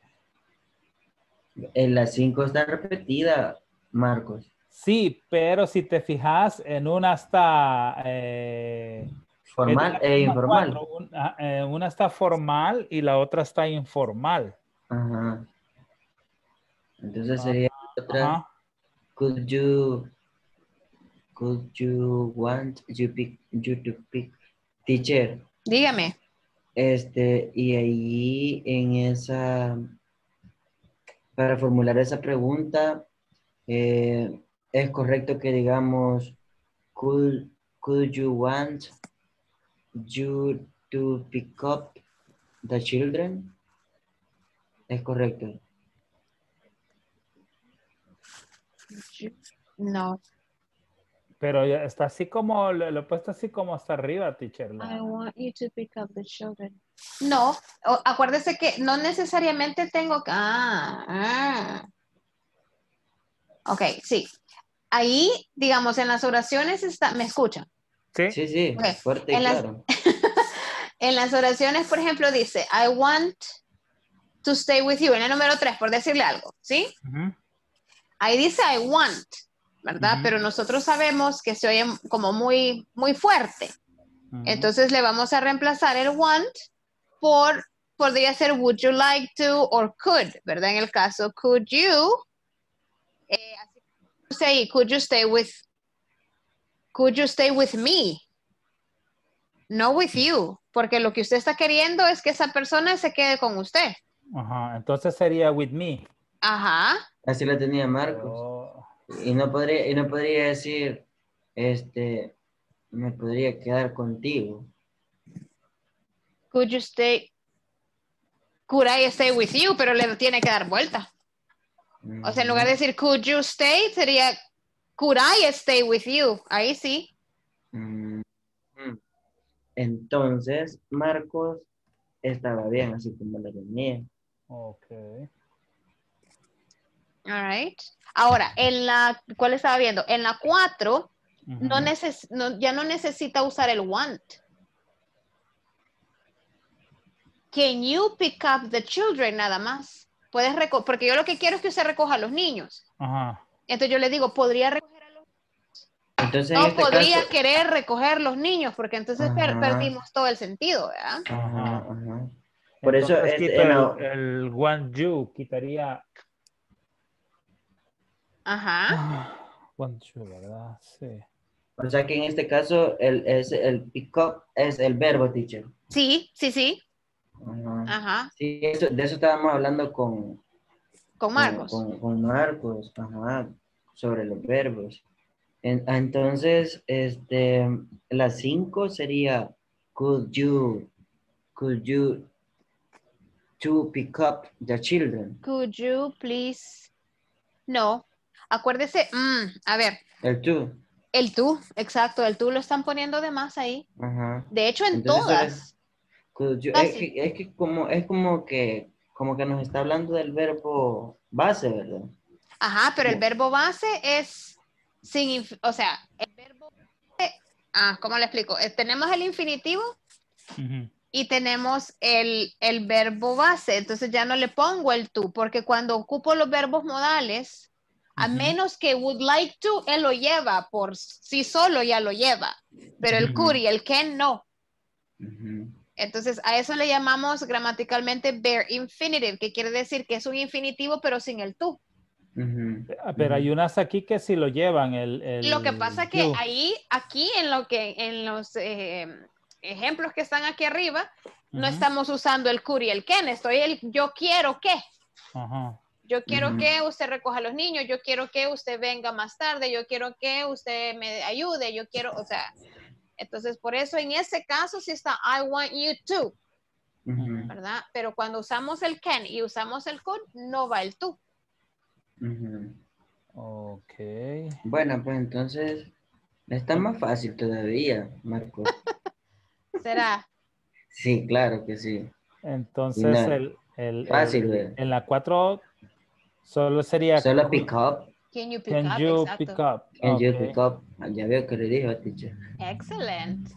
En la 5 está repetida, Marcos.
Sí, pero si te fijas, en una está...
formal e informal.
Una está formal y la otra está informal.
Ajá. Entonces sería otra. Could you want you to pick teacher?
Dígame.
Y ahí en esa, para formular esa pregunta, es correcto que digamos, could you want you to pick up the children? Es correcto.
No.
Pero está así como, lo he puesto así como hasta arriba, teacher.
I want you to pick up the children. No, acuérdese que no necesariamente tengo que... Ok, sí. Ahí, digamos, en las oraciones está... ¿Me escuchan?
Sí.
Sí, sí, okay. Fuerte y claro.
En las oraciones, por ejemplo, dice, I want to stay with you, en el número 3, por decirle algo, ¿sí? Ahí dice I want, ¿verdad? Pero nosotros sabemos que se oye como muy, muy fuerte. Entonces le vamos a reemplazar el want podría ser would you like to or could, ¿verdad? En el caso, could you, could you stay with me? No with you, porque lo que usted está queriendo es que esa persona se quede con usted.
Ajá, entonces sería with me.
Ajá.
Así la tenía Marcos. Y no podría decir, me podría quedar contigo.
Could I stay with you? Pero le tiene que dar vuelta. O sea, en lugar de decir could you stay, sería could I stay with you? Ahí sí.
Entonces, Marcos estaba bien, así como la tenía.
Ok.
All right. Ahora, ¿cuál estaba viendo? En la 4, ya no necesita usar el want. Can you pick up the children nada más? Puedes porque yo lo que quiero es que usted recoja a los niños.
Ajá.
Entonces yo le digo, ¿podría recoger a los niños?
Entonces,
no podría querer recoger los niños, porque entonces perdimos todo el sentido, ¿verdad?
Ajá, ajá. Por
entonces,
eso
el want you quitaría.
Ajá.
Want you, ¿verdad? Sí.
O sea que en este caso el pick up es el verbo, teacher.
Sí, sí, sí.
Ajá. Sí, de eso estábamos hablando con
Marcos.
Con Marcos, ajá, sobre los verbos. Entonces, la 5 sería could you to pick up the children?
Could you please? No. Acuérdese, a ver.
El tú.
El tú, exacto, el tú lo están poniendo de más ahí.
Ajá.
De hecho, en todas.
Es que como que nos está hablando del verbo base, ¿verdad?
Ajá, pero el verbo base es o sea, el verbo base, ¿cómo le explico? Tenemos el infinitivo y tenemos el verbo base, entonces ya no le pongo el tú, porque cuando ocupo los verbos modales, a menos que would like to, él lo lleva por sí solo, ya lo lleva, pero el could y el can no. Entonces, a eso le llamamos gramaticalmente bare infinitive, que quiere decir que es un infinitivo, pero sin el tú.
Pero hay unas aquí que sí lo llevan.
Lo que pasa es que aquí en los ejemplos que están aquí arriba, no estamos usando el could y el can, yo quiero que. Yo quiero que usted recoja a los niños, yo quiero que usted venga más tarde, yo quiero que usted me ayude, o sea, entonces por eso en ese caso sí está I want you to. ¿verdad? Pero cuando usamos el can y usamos el could, no va el to.
Ok.
Bueno, pues entonces está más fácil todavía, Marco.
¿Será?
Sí, claro que sí.
Entonces,
fácil, güey.
en la 4 solo sería...
Solo pick up.
Can you pick
Can
up?
you
Exacto.
pick up?
Can you pick up? Ya veo que le dijo a teacher.
Excelente.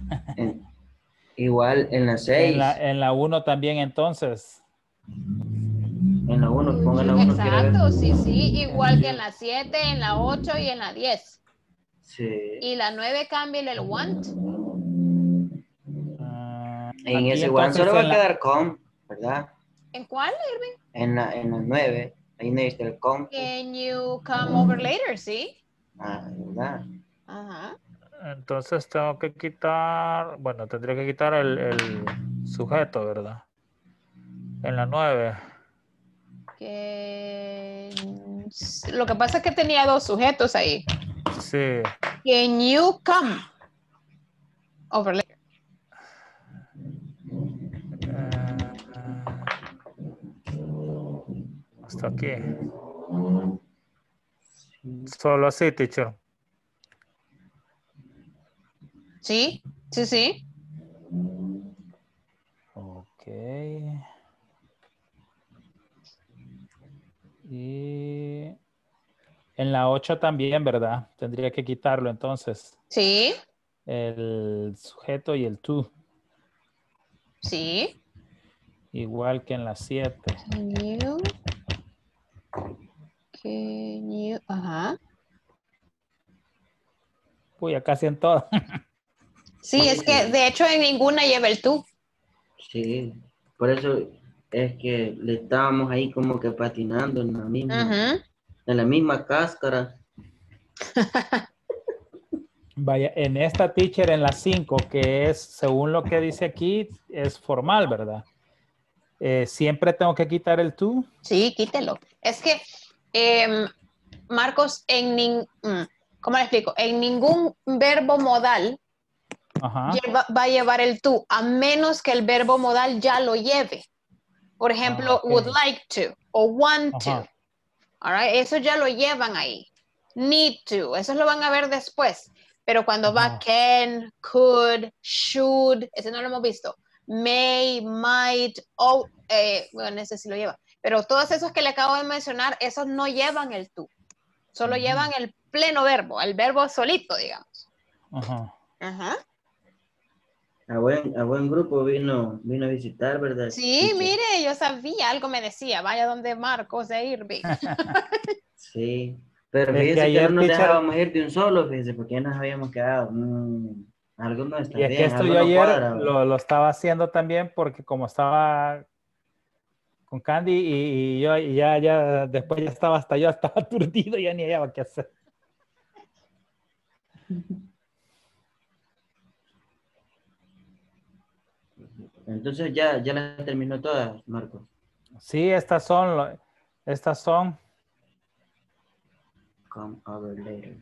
Igual en la 6.
En la 1 también, entonces.
En la 1, pongan la 1.
Exacto, sí, igual que en la 7, en la 8 y en la 10.
Sí.
Y la 9 cambia el want.
En ese one solo va a quedar com, ¿verdad?
¿En cuál, Irving?
En la 9. Ahí no está el com.
Can you come over later, sí?
¿Verdad?
Ajá.
Entonces tengo que quitar, bueno, tendría que quitar el sujeto, ¿verdad? En la 9.
Lo que pasa es que tenía 2 sujetos ahí.
Sí.
Can you come over later?
Hasta aquí. Solo así, teacher.
Sí.
Ok. Y en la 8 también, ¿verdad? Tendría que quitarlo entonces.
Sí.
El sujeto y el tú.
Sí.
Igual que en la 7.
Can you, ajá.
Uy, ya casi en todo.
Sí, es que de hecho en ninguna lleva el tú.
Sí, por eso es que le estábamos ahí como que patinando en la misma cáscara.
Vaya, en esta teacher, en la 5, que es, según lo que dice aquí, es formal, ¿verdad? ¿Siempre tengo que quitar el tú?
Sí, quítelo. Es que, Marcos, ¿cómo le explico? En ningún verbo modal va a llevar el tú, a menos que el verbo modal ya lo lleve. Por ejemplo, would like to o want to. All right? Eso ya lo llevan ahí. Need to, eso lo van a ver después. Pero cuando va can, could, should, ese no lo hemos visto. May, might, bueno, ese sí lo lleva. Pero todos esos que le acabo de mencionar, esos no llevan el tú. Solo llevan el pleno verbo, el verbo solito, digamos. Ajá.
A buen grupo vino a visitar, ¿verdad?
Sí, mire, yo sabía, algo me decía, vaya donde Marcos de Irving.
Sí, pero fíjese que no nos dejábamos ir de un solo, fíjese, porque ya nos habíamos quedado. Algo no está
bien. Y es que esto yo ayer lo estaba haciendo también porque como estaba con Candy y yo ya después ya estaba hasta yo estaba aturdido, ya ni hallaba qué hacer.
Entonces ya las terminó todas, Marcos.
Sí, estas son.
Come over later.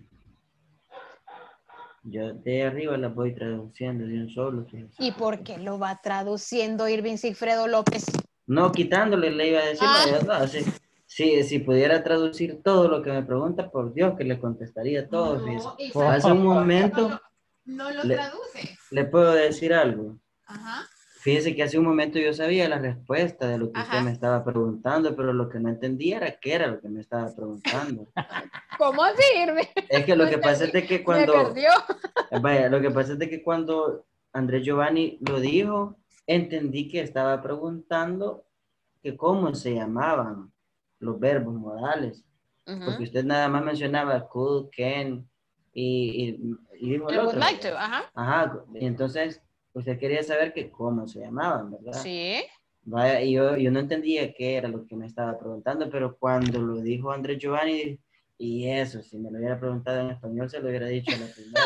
Yo de arriba las voy traduciendo de un solo. Fíjese.
¿Y por qué lo va traduciendo Irving Sigfredo López?
No, quitándole le iba a decir, no, si pudiera traducir todo lo que me pregunta, por Dios que le contestaría todo. Hace un momento
no lo traduce.
Le puedo decir algo.
Ajá.
Fíjese que hace un momento yo sabía la respuesta de lo que usted me estaba preguntando, pero lo que no entendía era qué era lo que me estaba preguntando.
¿Cómo así, Irving?
Es que lo que pasa es de que cuando...
Me perdió.
Vaya, lo que pasa es de que cuando Andrés Giovanni lo dijo, entendí que estaba preguntando que cómo se llamaban los verbos modales. Porque usted nada más mencionaba could, can y dijo el otro.
Would like to,
Ajá, y entonces usted quería saber que cómo se llamaban, ¿verdad?
Sí.
Vaya, y yo no entendía qué era lo que me estaba preguntando, pero cuando lo dijo Andrés Giovanni, y eso, si me lo hubiera preguntado en español, se lo hubiera dicho a la primera.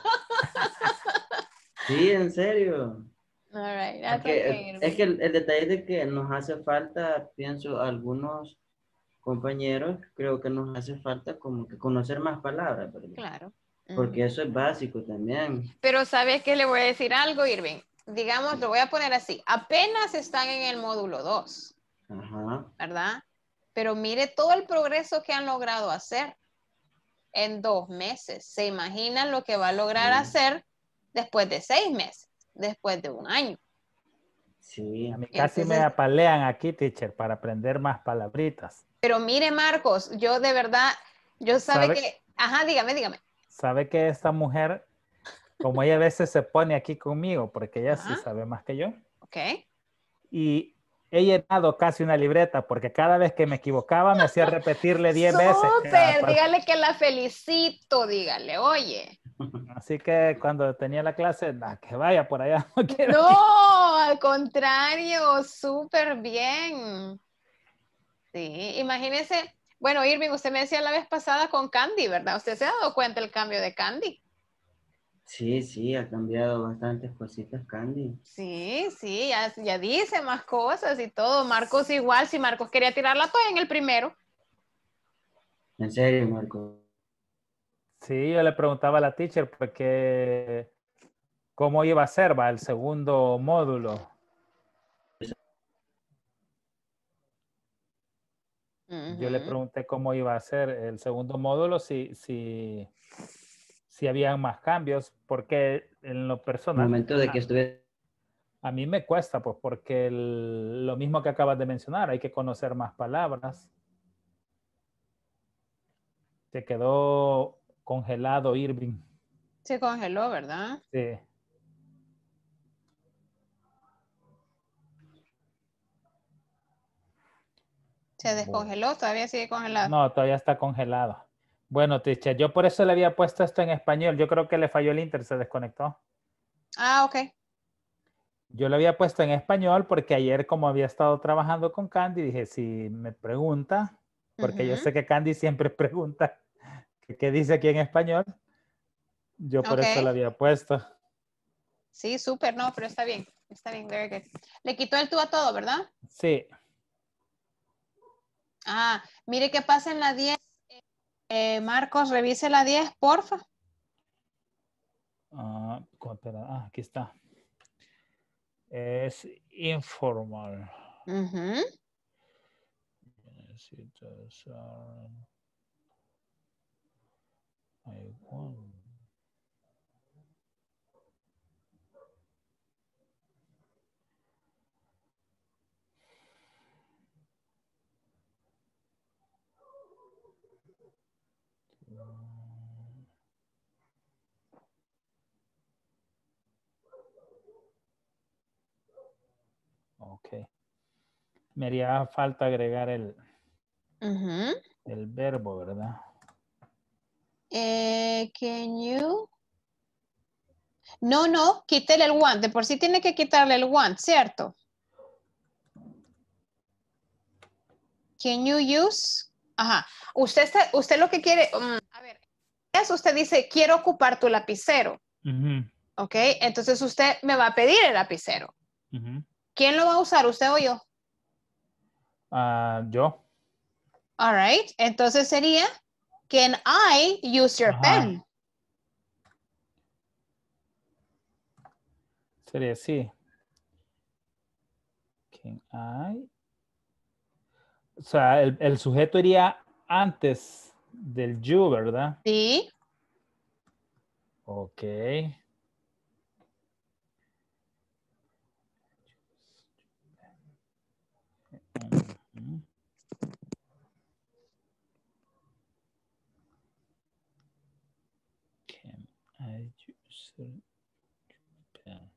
Sí, en serio.
All right, that's
es que el detalle es de que nos hace falta, pienso, algunos compañeros, creo que nos hace falta como que conocer más palabras, ¿verdad?
Claro.
Porque eso es básico también.
Pero ¿sabes qué? Le voy a decir algo, Irving. digamos, lo voy a poner así, apenas están en el módulo 2, ¿verdad? Pero mire todo el progreso que han logrado hacer en 2 meses. ¿Se imaginan lo que va a lograr hacer después de 6 meses, después de 1 año?
Sí.
A mí casi me apalean aquí, teacher, para aprender más palabritas.
Pero mire, Marcos, yo de verdad, yo sabe que... Ajá, dígame.
Sabe que esta mujer, como ella a veces se pone aquí conmigo, porque ella sí sabe más que yo.
Ok.
Y he llenado casi una libreta, porque cada vez que me equivocaba me hacía repetirle 10 veces.
¡Súper! Dígale que la felicito, dígale, oye.
Así que cuando tenía la clase, que vaya por allá.
No, al contrario, súper bien. Sí, imagínese, bueno, Irving, usted me decía la vez pasada con Candy, ¿verdad? ¿Usted se ha dado cuenta el cambio de Candy?
Sí, ha cambiado bastantes cositas, Candy.
Sí, ya dice más cosas y todo. Marcos igual, si Marcos quería tirar la toalla en el primero.
¿En serio, Marcos?
Sí, yo le preguntaba a la teacher porque cómo iba a ser, el segundo módulo. Yo le pregunté cómo iba a ser el segundo módulo, si habían más cambios, porque en lo personal...
El momento de que estuve...
A mí me cuesta, pues, porque lo mismo que acabas de mencionar, hay que conocer más palabras. Se quedó congelado Irving.
Se congeló, ¿verdad?
Sí.
Se descongeló, todavía sigue congelado.
No, todavía está congelado. Bueno, teacher, yo por eso le había puesto esto en español. Yo creo que le falló el Inter, se desconectó.
Ah, ok.
Yo lo había puesto en español porque ayer, como había estado trabajando con Candy, dije, si me pregunta, porque yo sé que Candy siempre pregunta qué dice aquí en español, yo por eso lo había puesto.
Sí, súper, no, pero está bien, very good. Le quitó el tú a todo, ¿verdad?
Sí.
Ah, mire qué pasa en la 10. Marcos, revise la 10, porfa.
Aquí está. Es informal. Ok. Me haría falta agregar el verbo, ¿verdad?
Can you? No, quítale el want. De por sí tiene que quitarle el want, ¿cierto? Can you use? Ajá. Usted lo que quiere, a ver, usted dice, quiero ocupar tu lapicero. Ok, entonces usted me va a pedir el lapicero. ¿Quién lo va a usar, usted o yo?
Yo.
All right, entonces sería, can I use your pen?
Sería así. Can I? O sea, el sujeto iría antes del you, ¿verdad?
Sí.
Ok. Can I use your pen?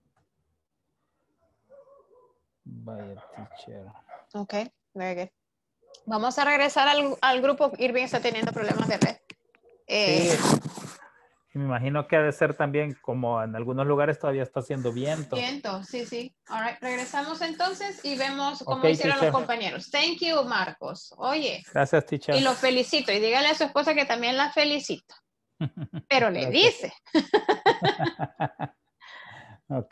By a teacher.
Ok, very good. Vamos a regresar al grupo. Irving está teniendo problemas de red.
Sí. Me imagino que ha de ser también como en algunos lugares todavía está haciendo viento.
Viento, sí. All right, regresamos entonces y vemos cómo hicieron los compañeros. Thank you, Marcos. Oye.
Gracias, teacher.
Y lo felicito. Y dígale a su esposa que también la felicito. Pero le dice.
Ok.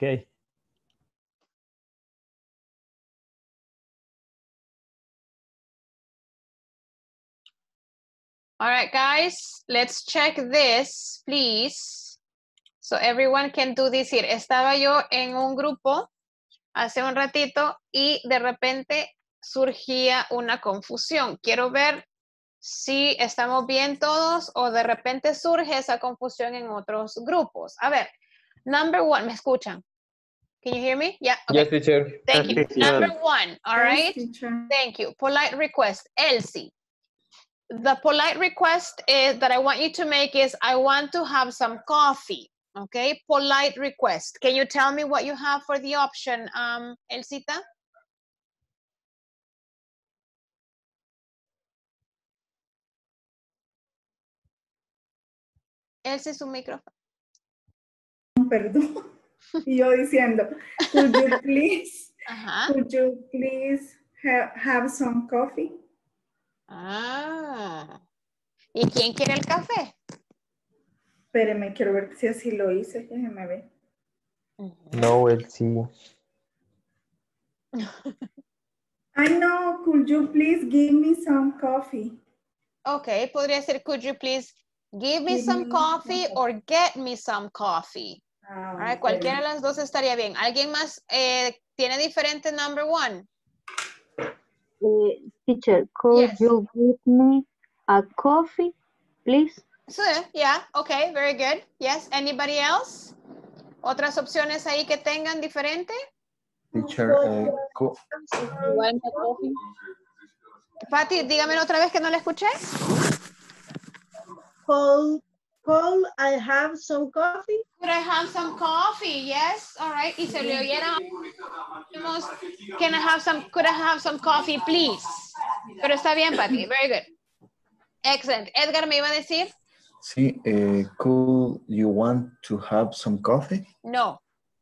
All right, guys, let's check this, please. So everyone can do this here. Estaba yo en un grupo hace un ratito y de repente surgía una confusión. Quiero ver si estamos bien todos o de repente surge esa confusión en otros grupos. A ver, number one, ¿me escuchan? Can you hear me? Yeah. Okay.
Yes, teacher.
Thank you. Number one, all right? Thank you. Polite request, Elsie. The polite request that I want you to make is, I want to have some coffee. Okay, polite request. Can you tell me what you have for the option, Elsita? Elsie, su micrófono.
Perdón. Y yo diciendo, could you please have some coffee?
Ah. ¿Y quién quiere el café?
Espéreme, quiero ver si así lo hice. Déjeme ver.
No, Elsie.
I know, could you please give me some coffee?
Okay, podría ser, could you please give me some coffee or get me some coffee? All right, cualquiera de las dos estaría bien. ¿Alguien más tiene diferente number one?
Teacher, could you give me a coffee, please?
So, yeah, okay, very good. Yes, anybody else? ¿Otras opciones ahí que tengan diferente?
Teacher,
Pati, dígame otra vez que no la escuché.
Could I have some coffee?
Could I have some coffee? Yes, all right. Y se le oyera. Could I have some coffee, please? Pero está bien, Pati. Very good. Excellent. Edgar, ¿me iba a decir?
sí, could you want to have some coffee?
No.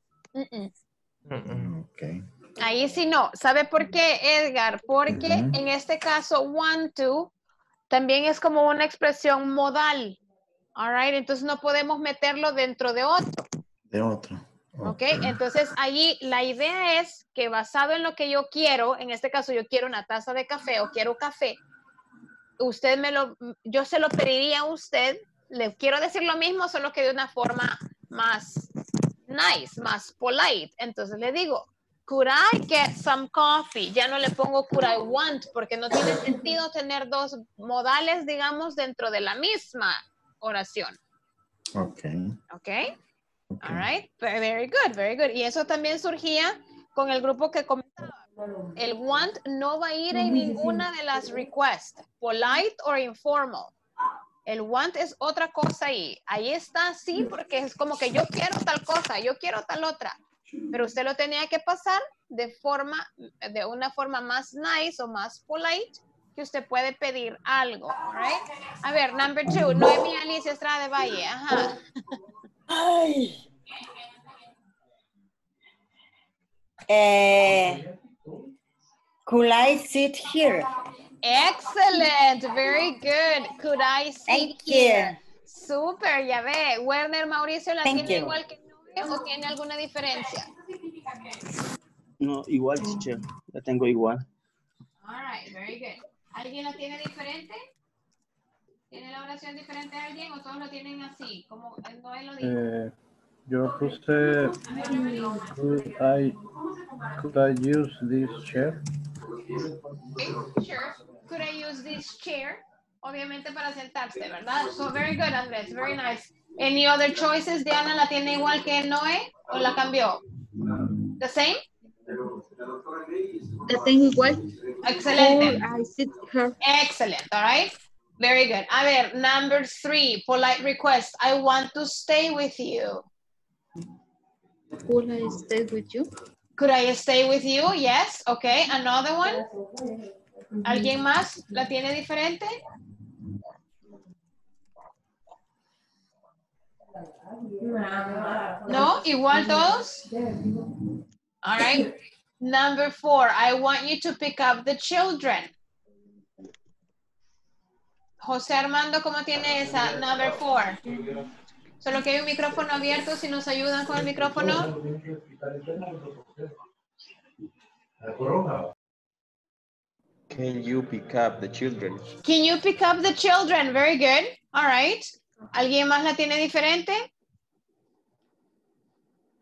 Okay.
Ahí sí no. ¿Sabe por qué, Edgar? Porque en este caso, want to, también es como una expresión modal. All right, entonces no podemos meterlo dentro de otro.
De otro.
Okay. Entonces ahí la idea es que basado en lo que yo quiero, en este caso yo quiero una taza de café o quiero café, yo se lo pediría a usted, le quiero decir lo mismo, solo que de una forma más nice, más polite. Entonces le digo, could I get some coffee? Ya no le pongo could I want, porque no tiene sentido tener dos modales, digamos, dentro de la misma oración.
Okay.
Okay. All right. Very good, very good. Y eso también surgía con el grupo que comentaba. El want no va a ir en ninguna de las requests, polite or informal. El want es otra cosa ahí. Ahí está, sí, porque es como que yo quiero tal cosa, yo quiero tal otra. Pero usted lo tenía que pasar de una forma más nice o más polite, que usted puede pedir algo, right? A ver, number 2, Noemi Alicia Estrada de Valle, ajá.
Ay. Could I sit here?
Excellent, very good. Could I sit here? Super, ya ve. Werner Mauricio, ¿la tiene igual que Noé o tiene alguna diferencia?
No, igual, teacher. La tengo igual.
All right, very good. ¿Alguien la tiene diferente? ¿Tiene la oración diferente a alguien o todos lo tienen así? Como Noé lo dijo.
Yo puse, could I use this chair?
Okay, sure. Could I use this chair? Obviamente para sentarse, ¿verdad? So very good, Andrés, very nice. Any other choices? Diana, ¿la tiene igual que Noé o la cambió? The same?
La tengo igual.
Excelente.
I sit here.
Excellent, all right? Very good. A ver, number 3, polite request. I want to stay with you.
Could I stay with you?
Could I stay with you? Yes. Okay. Another one. ¿Alguien más la tiene diferente? No, igual todos. All right. Number 4, I want you to pick up the children. José Armando, ¿cómo tiene esa? Number 4. Solo que hay un micrófono abierto, si nos ayudan con el micrófono.
Can you pick up the children?
Can you pick up the children? Very good. All right. ¿Alguien más la tiene diferente?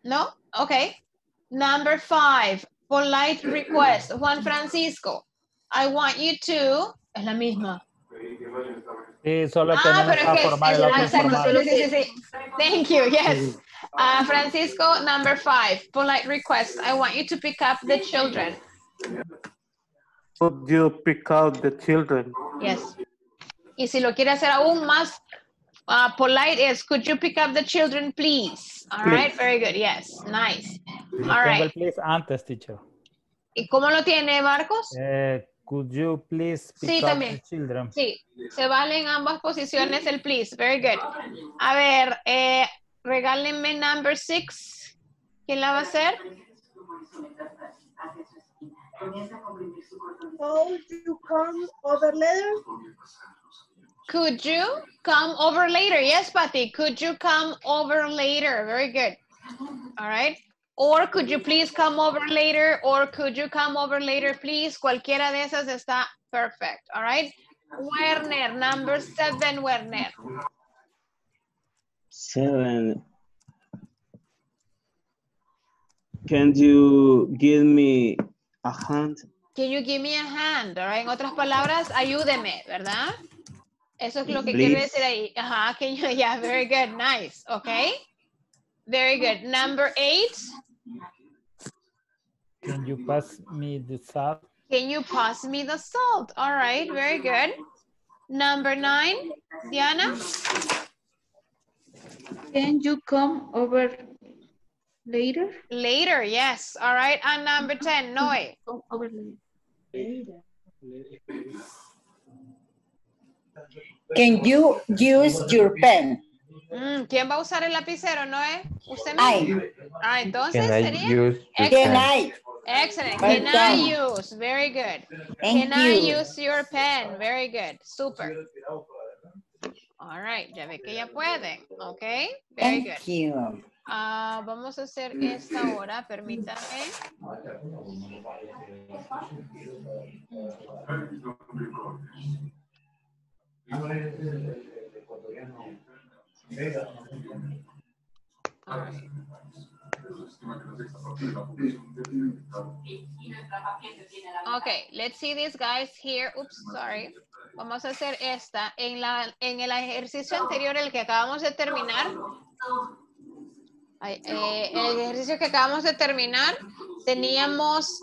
No? Okay. Number 5, polite request. Juan Francisco, I want you to... Es la misma.
Sí, solo que no está formal, el otro informal.
Sí. Thank you, yes. Francisco, number 5, polite request. I want you to pick up the children.
Could you pick out the children?
Yes. Y si lo quiere hacer aún más polite is, could you pick up the children, please? All right, very good, yes, nice. All right.
Tengo el please antes, teacher.
¿Y cómo lo tiene, Marcos?
Could you please pick up the children?
Sí, se vale en ambas posiciones el please, very good. A ver, regálenme number 6. ¿Quién la va a hacer?
Could you come over later?
Could you come over later? Yes, Patty. Could you come over later? Very good. All right. Or could you please come over later? Or could you come over later, please? Cualquiera de esas está perfect. All right. Werner, number 7, Werner.
7. Can you give me a hand?
Can you give me a hand? All right. En otras palabras, ayúdeme, ¿verdad? Eso es lo que quiere decir ahí. Ajá, can you, yeah, very good, nice, okay. Very good. Number 8.
Can you pass me the salt?
Can you pass me the salt? All right, very good. Number 9, Diana.
Can you come over later?
Later, yes. All right, and number 10, Noe.
Come over later.
Can you use your pen?
¿Quién va a usar el lapicero, Noé? ¿Usted mismo? Entonces sería...
Can I?
Excellent. Can I use? Very good. Can I use your pen? Very good. Super. All right. Ya ve que ya pueden. Ok. Very good.
Thank you.
Vamos a hacer esta ahora. Permítame. Okay, let's see these guys here. Oops, sorry. Vamos a hacer esta. En el ejercicio anterior, el que acabamos de terminar, el ejercicio que acabamos de terminar, teníamos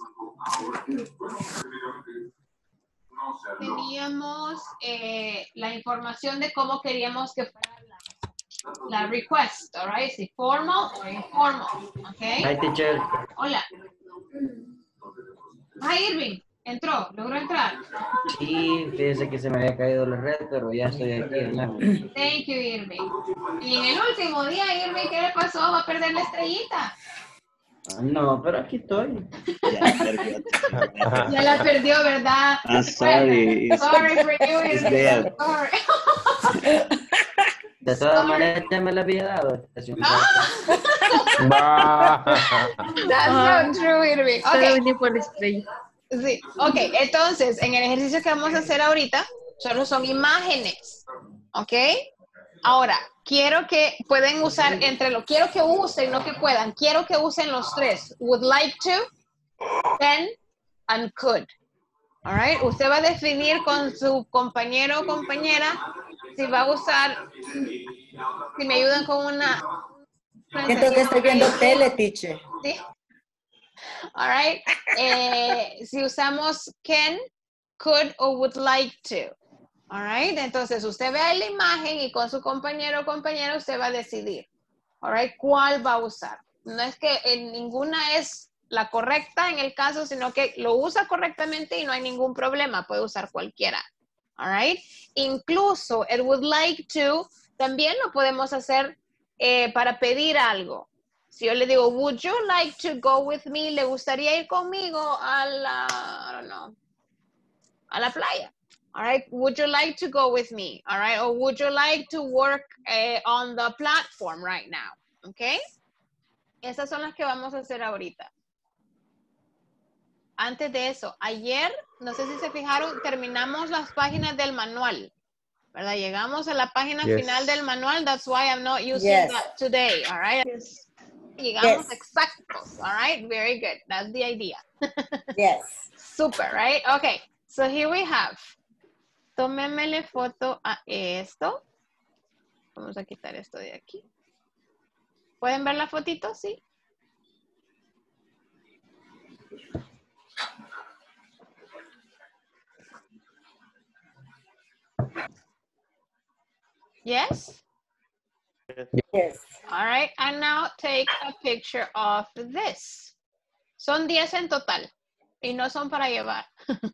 la información de cómo queríamos que fuera la request, all right? Si formal o informal, okay?
Hi, teacher.
Hola. Hi, Irving. ¿Entró? ¿Logró entrar?
Sí, fíjese que se me había caído la red, pero ya estoy aquí, ¿verdad?
Thank you, Irving. Y en el último día, Irving, ¿qué le pasó? ¿Va a perder la estrellita?
No, pero aquí estoy.
Ya la perdió, ¿verdad?
I'm sorry.
Sorry for you, Irving. Sorry.
De todas maneras, ya me la había dado.
That's not true, Irving. Okay. Sí, ok, entonces, en el ejercicio que vamos a hacer ahorita, solo son imágenes, ¿ok? Ahora, quiero que pueden usar quiero que usen, no que puedan, quiero que usen los 3. Would like to, can, and could. All right, usted va a definir con su compañero o compañera si va a usar, si me ayudan con una...
Siento que estoy viendo tele, teacher.
Sí. All right. Si usamos can, could o would like to. All right. Entonces usted ve la imagen y con su compañero o compañera usted va a decidir. All right. ¿Cuál va a usar? No es que ninguna es la correcta en el caso, sino que lo usa correctamente y no hay ningún problema. Puede usar cualquiera. All right. Incluso el would like to también lo podemos hacer para pedir algo. Si yo le digo, would you like to go with me? ¿Le gustaría ir conmigo a la, I don't know, a la playa? All right. Would you like to go with me? All right. Or would you like to work on the platform right now? Okay. Esas son las que vamos a hacer ahorita. Antes de eso, ayer, no sé si se fijaron, terminamos las páginas del manual. ¿Verdad? Llegamos a la página final del manual. That's why I'm not using that today. All right. llegamos exactos. All right, very good. That's the idea.
Yes.
Super, right? Okay, so here we have. Tómemele foto a esto. Vamos a quitar esto de aquí. ¿Pueden ver la fotito? Sí. Yes?
Yes.
All right, and now take a picture of this. Son 10 en total y no son para llevar.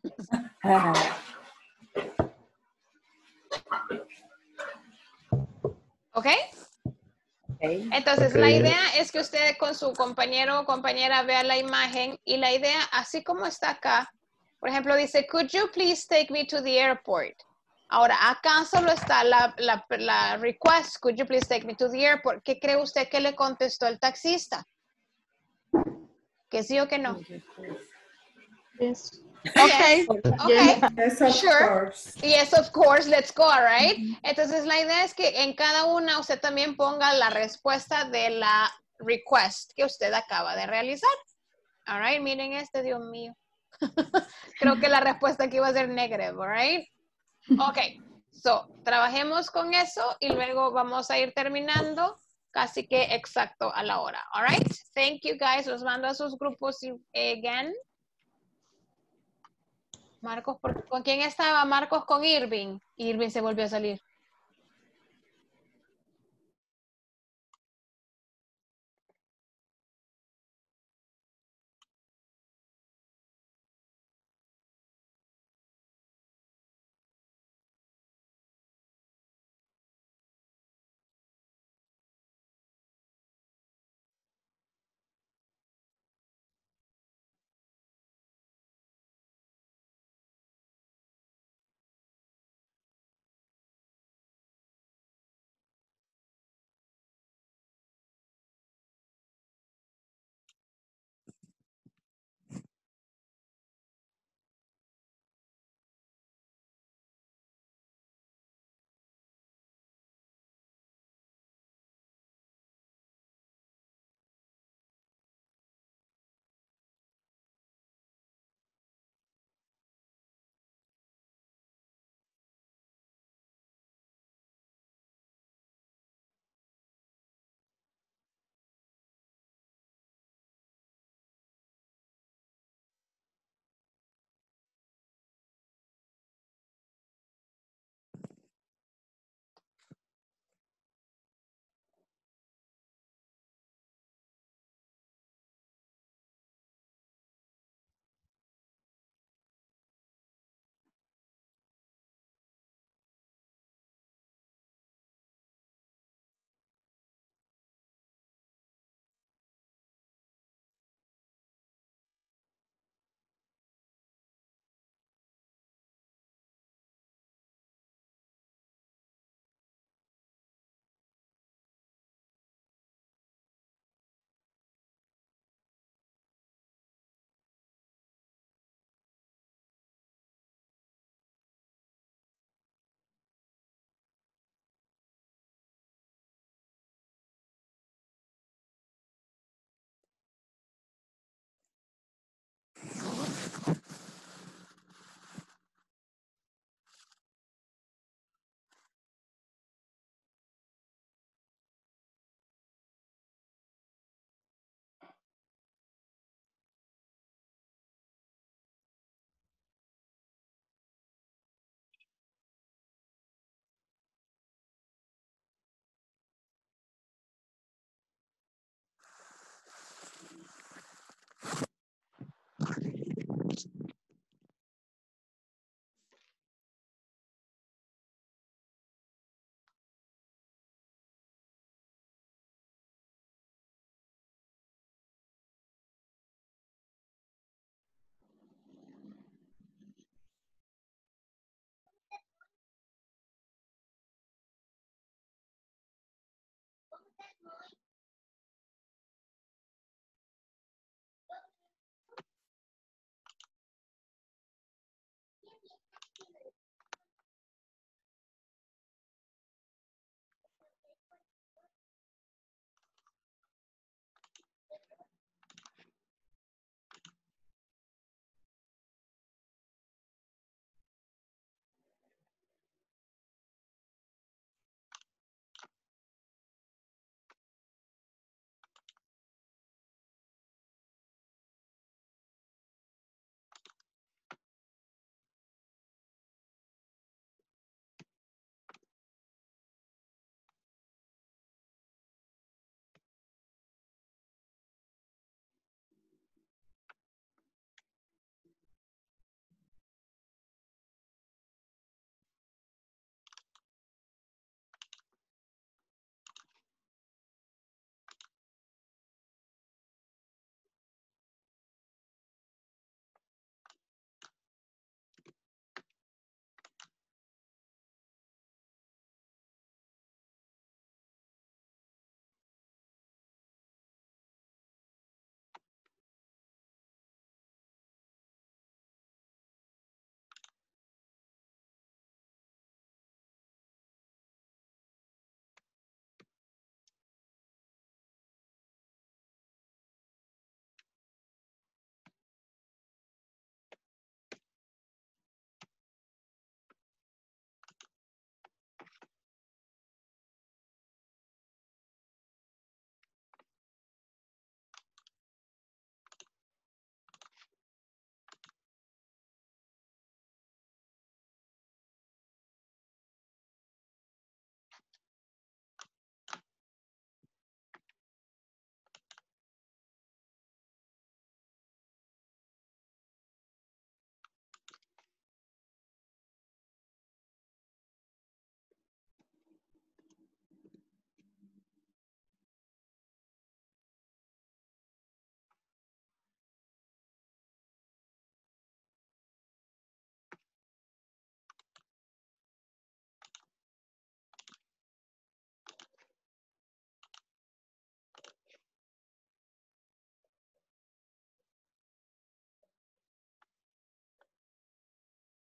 ¿Ok? Entonces, la idea es que usted con su compañero o compañera vea la imagen y la idea, así como está acá, por ejemplo, dice, could you please take me to the airport? Ahora, acá solo está la request, could you please take me to the airport? ¿Qué cree usted que le contestó el taxista? ¿Que sí o que no?
Yes.
Okay. Okay.
Yes, of course.
Yes, of course. Let's go, all right? Entonces, la idea es que en cada una usted también ponga la respuesta de la request que usted acaba de realizar. All right, miren este, Dios mío. Creo que la respuesta aquí va a ser negative, all right? Ok, so, trabajemos con eso y luego vamos a ir terminando casi que exacto a la hora, all right? Thank you, guys. Los mando a sus grupos again. Marcos, ¿con quién estaba? Marcos con Irving. Irving se volvió a salir.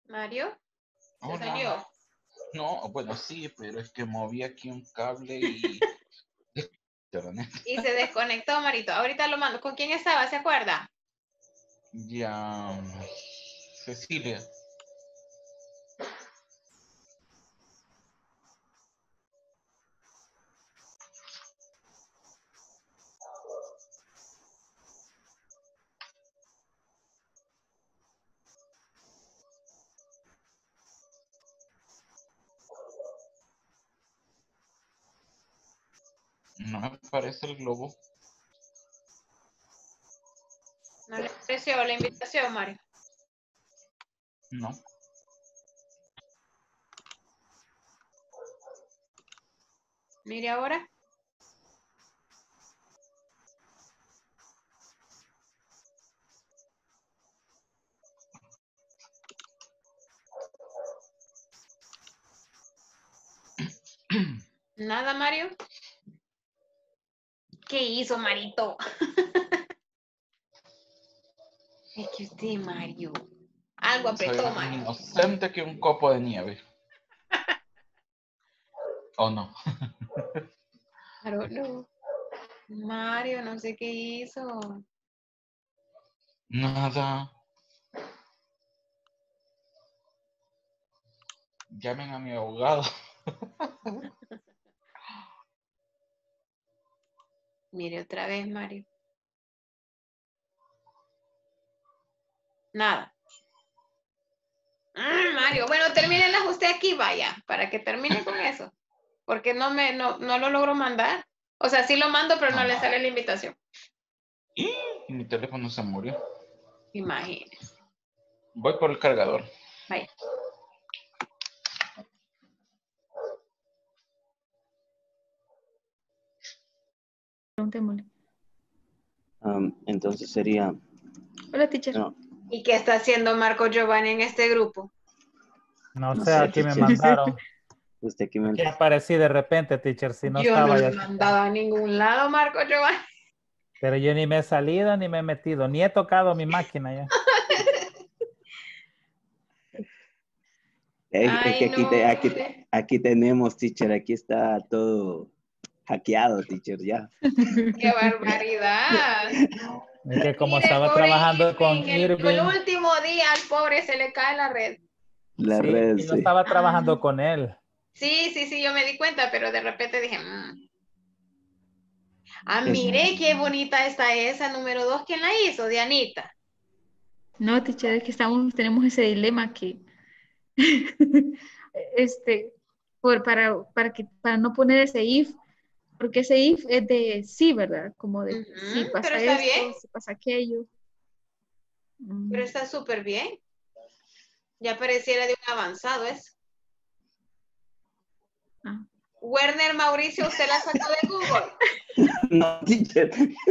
Mario, ¿se
Oh,
salió?
No, bueno, sí, pero es que moví aquí un cable y...
Y se desconectó, Marito. Ahorita lo mando. ¿Con quién estaba? ¿Se acuerda?
Ya... Cecilia. No me aparece el globo.
¿No le apareció la invitación, Mario?
No.
Mire ahora. Nada, Mario. ¿Qué hizo, Marito? Es que usted, Mario. Algo apretó,
Soy
Mario.
inocente que un copo de nieve. ¿O no?
Claro, no. Mario, no sé qué hizo.
Nada. Llamen a mi abogado.
Mire otra vez, Mario. Nada. Mario, bueno, termínenlas usted aquí, vaya, para que termine con eso. Porque no lo logro mandar. O sea, sí lo mando, pero no le sale la invitación.
Y mi teléfono se murió.
Imagínese.
Voy por el cargador.
Vaya.
Preguntémosle.
Entonces sería...
Hola, teacher.
No.
¿Y qué está haciendo Marco Giovanni en este grupo?
No sé, aquí me mandaron.
Usted aquí me...
Aquí aparecí de repente, teacher, si no
yo
estaba
no
ya.
lo he mandado a ningún lado, Marco Giovanni.
Pero yo ni me he salido ni me he metido, ni he tocado mi máquina ya.
Es que aquí tenemos, teacher, aquí está todo hackeado, teacher, ya.
¡Qué barbaridad!
Es que como
Mire,
estaba
pobre
trabajando con
el
Irving.
último día al pobre se le cae la red.
La red,
y yo
sí.
estaba trabajando con él.
Sí, yo me di cuenta, pero de repente dije... mire, qué bonita está esa, número 2. ¿Quién la hizo? Dianita.
No, teacher, es que tenemos ese dilema que... para no poner ese if, porque ese if es de sí, ¿verdad? Como de si pasa
pero está
esto,
bien.
si pasa aquello.
Pero está súper bien. Ya pareciera de un avanzado eso. Werner Mauricio, ¿usted la sacó de Google?
No, teacher.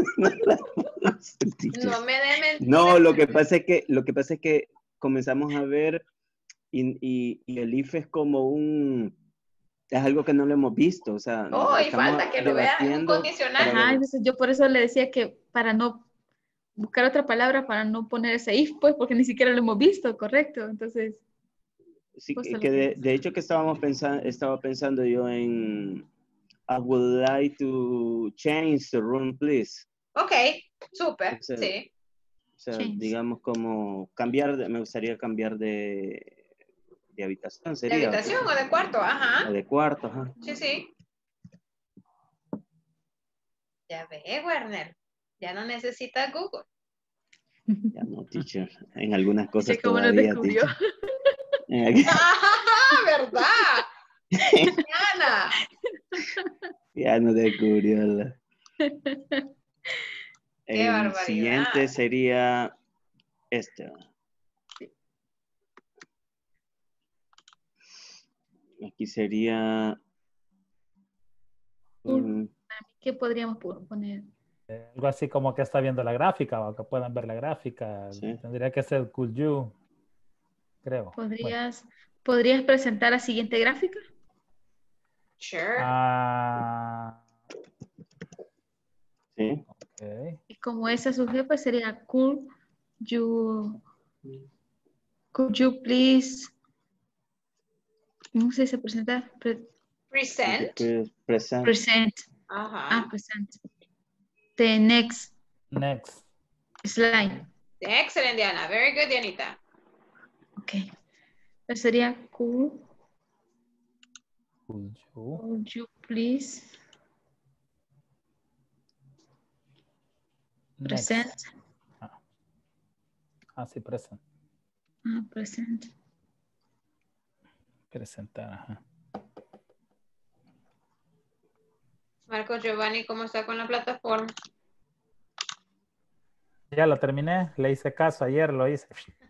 No me dé mentiras.
No, lo que pasa es que comenzamos a ver y el if es como es algo que no lo hemos visto, o sea,
y falta que lo vea, es un condicional.
Entonces yo por eso le decía que para no buscar otra palabra, para no poner ese if, pues, porque ni siquiera lo hemos visto, correcto, entonces...
Sí, que de hecho que estaba pensando yo en I would like to change the room, please.
Ok, súper, sí.
O sea, digamos como me gustaría cambiar de habitación, sería.
¿De habitación o de cuarto? Ajá.
O de cuarto, ajá.
Sí. Ya ve, Werner, ya no necesita Google.
Ya no, teacher. En algunas cosas
¿Cómo nos
todavía,
descubrió?
¿Verdad? Diana.
Ya no descubrió. El siguiente sería este. Aquí sería...
¿Qué podríamos poner?
Algo así como que está viendo la gráfica o que puedan ver la gráfica. Sí. Tendría que ser could you, creo.
¿Podrías presentar la siguiente gráfica?
Sure.
Sí.
Okay.
Y como esa es su jefe, sería could you Could you please, ¿cómo se dice presentar?
Present.
Present.
Present.
Ajá.
Present. The next slide.
Excellent, Diana. Very good, Dianita.
Okay. Eso sería could you please present.
Sí, present.
Present.
Presentar, ajá.
Marco Giovanni, ¿cómo está con la plataforma?
Ya lo terminé, le hice caso, ayer lo hice.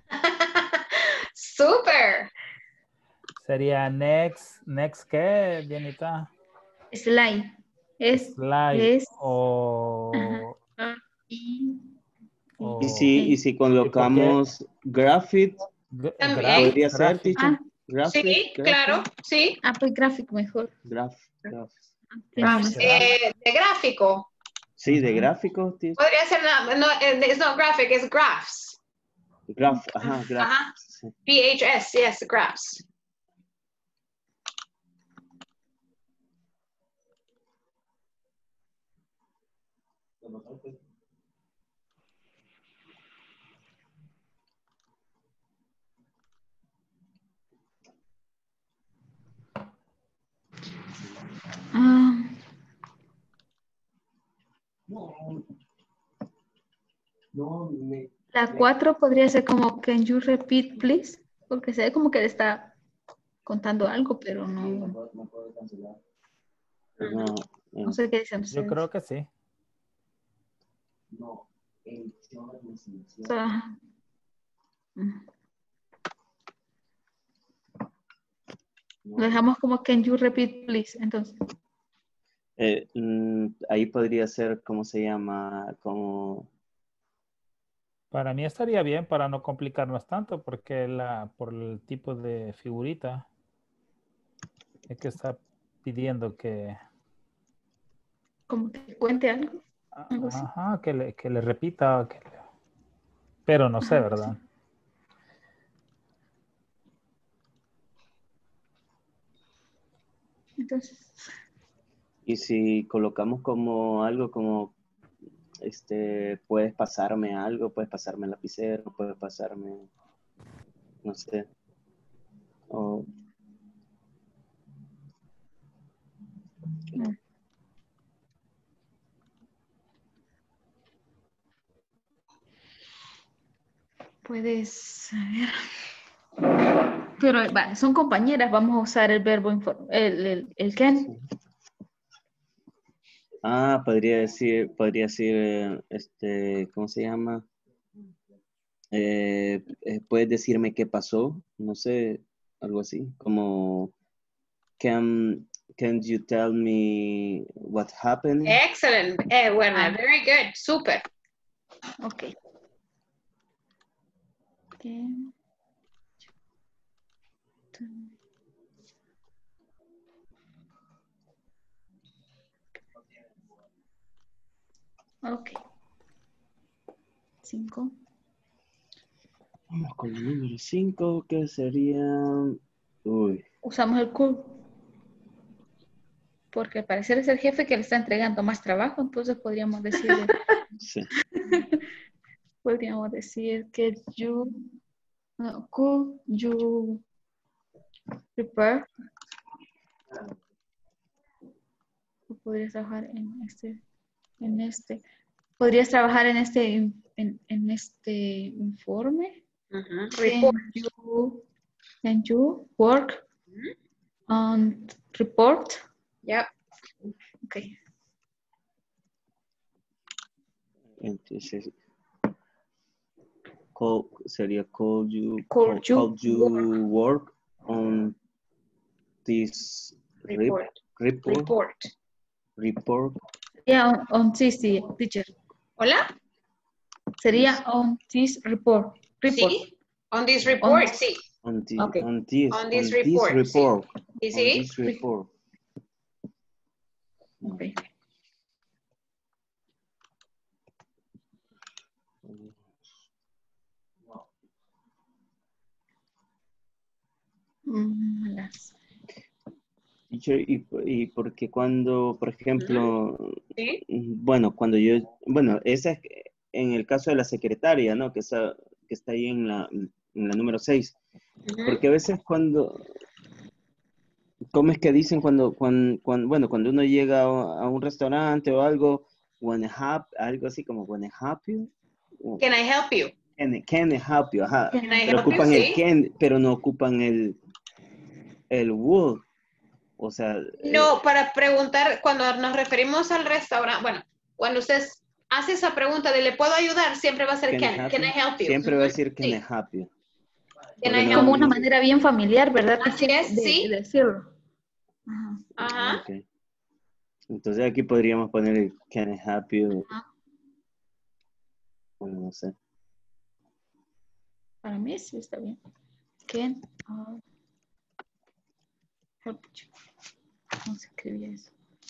¡Súper!
Sería next ¿qué, Dianita?
Slide.
Slide o...
Y si colocamos graphic, podría ser, teacher. Graphic,
sí, claro, sí.
Pues graphic mejor.
De gráfico.
Sí, de gráfico. Teacher.
Podría ser, no, it's not graphic, it's graphs.
Graph, ajá, graph.
Ajá. PHS, yes, graphs.
La 4 podría ser como, can you repeat, please? Porque se ve como que le está contando algo, pero no. No sé qué dicen ustedes.
Yo creo que sí.
Lo dejamos como, can you repeat, please? Entonces.
Ahí podría ser, ¿cómo se llama? Como...
Para mí estaría bien para no complicarnos tanto, porque por el tipo de figurita es que está pidiendo que...
Como que cuente algo.
Ajá, que le repita. Pero no sé, ¿verdad?
Sí. Entonces.
Y si colocamos como algo como, puedes pasarme algo, puedes pasarme el lapicero, puedes pasarme, no sé. O...
Puedes, a ver. Pero son compañeras, vamos a usar el verbo el can.
Podría decir, ¿cómo se llama? Puedes decirme qué pasó, no sé, algo así, como, can you tell me what happened?
Excellent, Werner, very good, super.
Okay. Ok. 5.
Vamos con el número 5, que sería...
Usamos el could. Porque al parecer es el jefe que le está entregando más trabajo, entonces podríamos decir...
Sí.
Podríamos decir que could you prepare? Podrías trabajar en este. ¿Podrías trabajar en este informe? Can you work on report?
Yep.
Okay.
Entonces, sería could you work on this report?
Yeah, on this, teacher.
¿Hola?
Sería on this report.
Sí, on this report, sí.
On this report.
Sí.
Okay.
teacher, y porque cuando, por ejemplo,
¿Sí?
bueno, esa es en el caso de la secretaria, ¿no? Que está ahí en la número 6. Porque a veces ¿cómo es que dicen cuando uno llega a un restaurante o algo, algo así como, when I help you?
Can I help you?
Can I help you? Ajá.
Can I
Pero
help you?
ocupan el
Sí.
can, pero no ocupan el would. O sea...
No, para preguntar, cuando nos referimos al restaurante, bueno, cuando usted hace esa pregunta de ¿le puedo ayudar? Siempre va a ser can I help you?
Siempre va a decir can I help you.
Es como una manera bien familiar, ¿verdad?
Así es, sí.
De decirlo.
Ajá.
Okay. Entonces aquí podríamos poner el can I help you. Bueno, no sé.
Para mí sí está bien. Can I help you? ¿Cómo se escribía eso?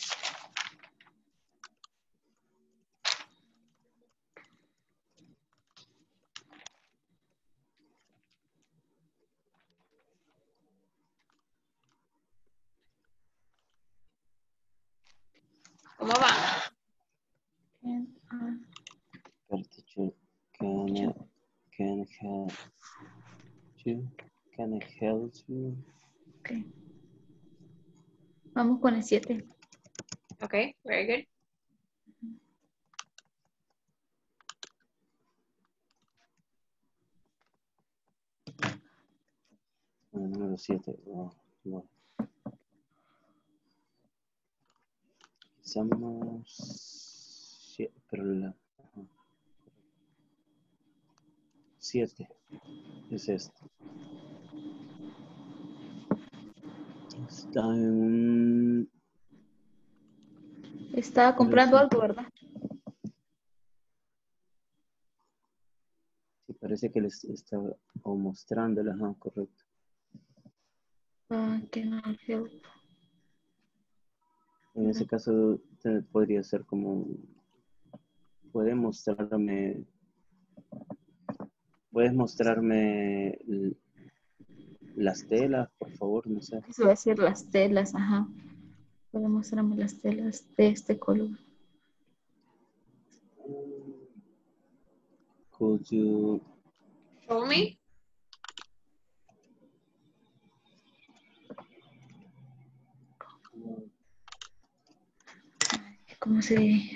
¿Cómo va?
Can I help you?
Okay. Vamos con el 7.
Okay, very good.
Número 7. No. Somos 7, pero la 7 es esto.
Estaba comprando algo, ¿verdad?
Sí, parece que les estaba mostrando, correcto.
Can I help?
En ese caso podría ser como, puedes mostrarme las telas, por favor, no sé.
Eso va a decir las telas, ajá. Puede mostrarme las telas de este color.
Could you
show me?
¿Cómo se...?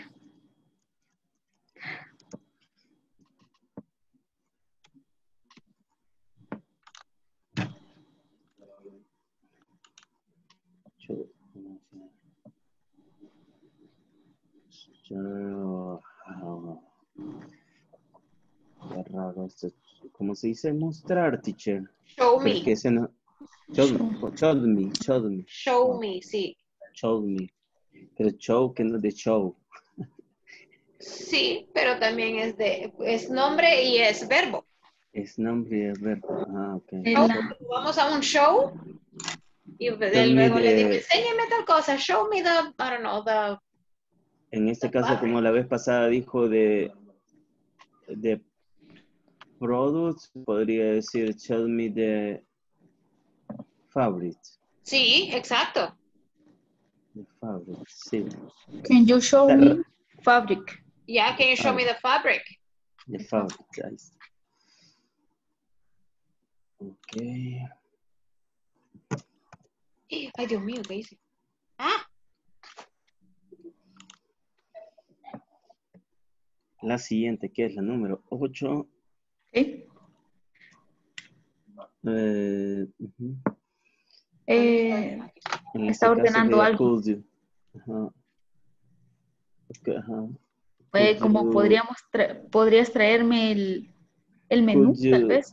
Qué raro esto. ¿Cómo se dice mostrar, teacher?
Show me.
Que ese no... Show me.
Show me, sí.
Show me. Pero show que no es de show.
Sí, pero también es nombre y es verbo.
Es nombre y es verbo. Ah, ok.
Vamos a un show y luego le digo, enséñame tal cosa. Show me I don't know,
En este caso, como la vez pasada dijo de products, podría decir, show me the fabric.
Sí, exacto.
The fabric, sí.
Can you show me fabric?
Yeah, can you show me the fabric?
The fabric, guys. Ok.
Ay, Dios mío, ¿qué hice? Ah.
La siguiente, que es la número 8.
¿Sí? Está ordenando algo.
Ajá. Okay, ajá.
Como podrías traerme el menú, tal vez.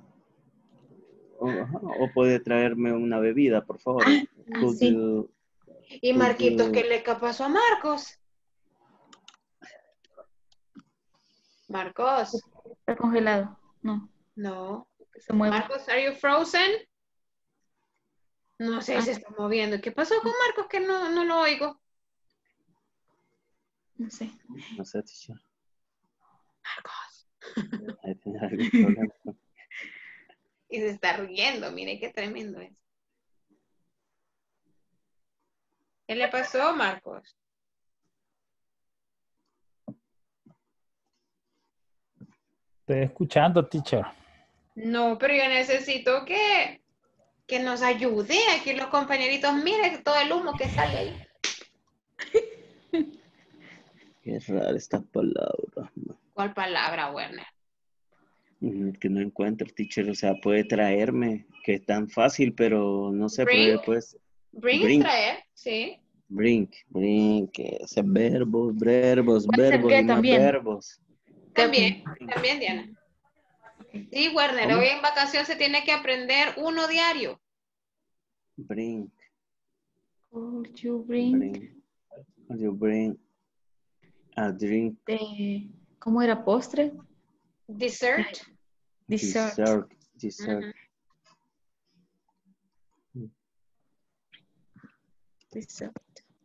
O puede traerme una bebida, por favor.
Sí.
¿Y Marquitos qué le pasó a Marcos? Marcos.
Está congelado. No.
No.
Se mueve.
Marcos, are you frozen? No sé, se está moviendo. ¿Qué pasó con Marcos que no lo oigo?
No sé.
No sé, teacher.
Marcos.
Ahí tiene algún problema.
Y se está riendo, mire qué tremendo es. ¿Qué le pasó, Marcos?
Estoy escuchando, teacher.
No, pero yo necesito que nos ayude aquí los compañeritos. Miren todo el humo que sale ahí.
Qué rara esta palabra.
¿Cuál palabra, Werner?
Que no encuentro, teacher. O sea, puede traerme, que es tan fácil, pero no sé,
Bring.
pues.
Bring es traer, sí.
Bring, o sea, verbos, verbos,
Get
no
también.
verbos.
También, Diana. Sí, Werner,
¿Cómo?
hoy en vacación se tiene que aprender uno diario.
Bring.
Could you bring
a drink?
¿Cómo era? ¿Postre?
Dessert.
Dessert.
Dessert.
Dessert.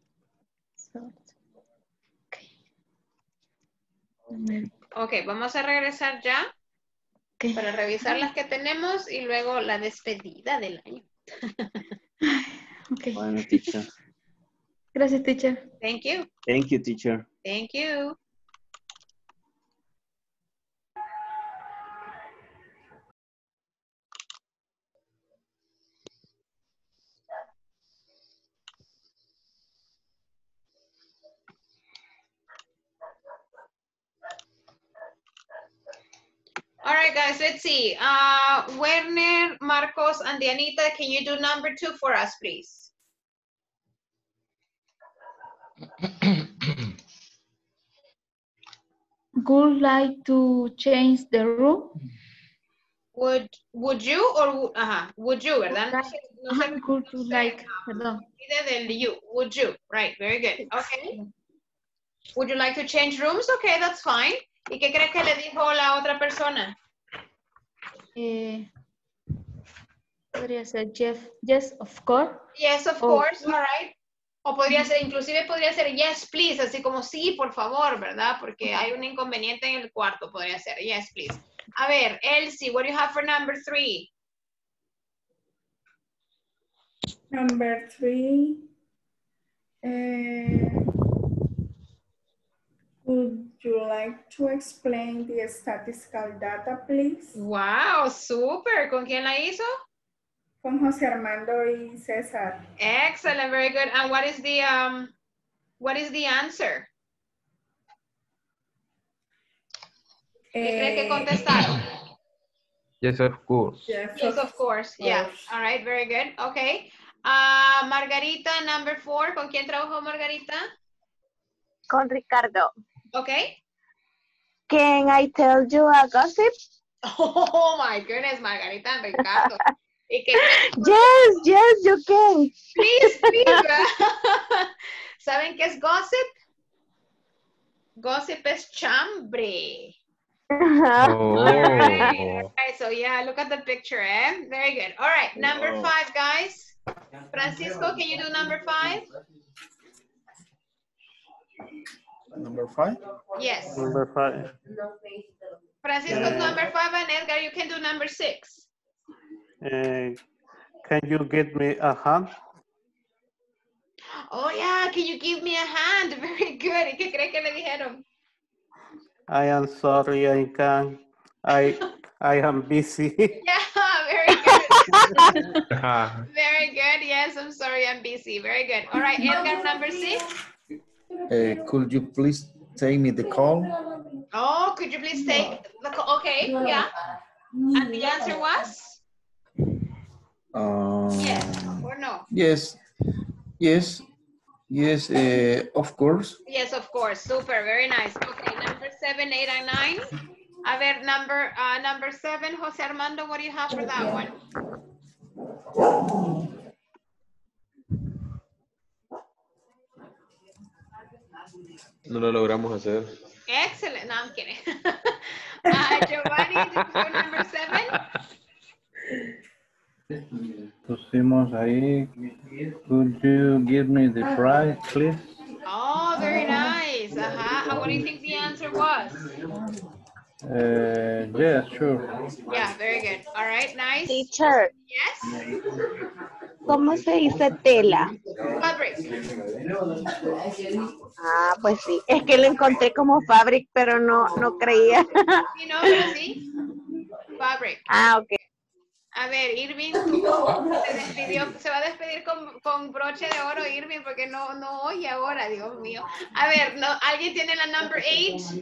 Ok, vamos a regresar ya para revisar las que tenemos y luego la despedida del año.
Okay.
Bueno, teacher.
Gracias, teacher.
Thank you.
Thank you, teacher.
Thank you. All right, guys, let's see. Werner, Marcos, and Dianita, can you do number 2 for us, please?
Would like to change the room?
Would you or would you, ¿verdad? No sé,
Would you like, perdón.
Del you, would you, right, very good, okay. Would you like to change rooms? Okay, that's fine. ¿Y qué crees que le dijo la otra persona?
Podría ser yes, of course.
Yes, of course, all right. O podría ser, inclusive podría ser yes, please, así como sí, por favor, ¿verdad? Porque hay un inconveniente en el cuarto, podría ser yes, please. A ver, Elsie, what do you have for number 3?
Number 3. Would you like to explain the statistical data, please?
Wow, super. ¿Con quién la hizo?
Con José Armando y César.
Excellent, very good. And what is the answer? ¿Qué cree que contestaron?
Yes, of course.
Yes, of course. Yeah. All right, very good. Okay. Margarita, number 4. ¿Con quién trabajó Margarita?
Con Ricardo.
Okay.
Can I tell you a gossip?
Oh my goodness, Margarita and Ricardo.
Yes, you can.
Please. ¿Saben qué es gossip? Gossip es chambre.
Oh.
All right, so yeah, look at the picture, eh? Very good. All right, number 5, guys. Francisco, can you do number 5?
Number 5?
Yes.
Number 5.
Francisco's number 5, and Edgar, you can do number 6.
Can you give me a hand?
Oh yeah, can you give me a hand? Very good. ¿Y qué cree que le dijeron?
I am sorry, I can't. I am busy.
Yeah, very good. Very good. Yes, I'm sorry, I'm busy. Very good. All right, Edgar, number 6.
Could you please take me the call?
Oh, could you please take the call? Okay, yeah. And the answer was? Yes or no?
Yes, of course.
Yes, of course. Super, very nice. Okay, number 7, 8, and 9. A ver, number 7, Jose Armando, what do you have for that one?
No lo logramos hacer.
Excellent. No, I'm kidding. Giovanni, did you do number 7?
Pusimos ahí. Could you give me the price, please?
Oh, very nice. And what do you think the answer was?
Yeah, sure.
Yeah, very good. All right, nice.
Teacher.
Yes?
¿Cómo se dice tela?
Fabric.
Ah, pues sí. Es que lo encontré como fabric, pero no creía.
Sí, no, pero sí. Fabric.
Ah, ok.
A ver, Irving, se va a despedir con broche de oro, Irving, porque no oye ahora, Dios mío. A ver, ¿alguien tiene la number 8?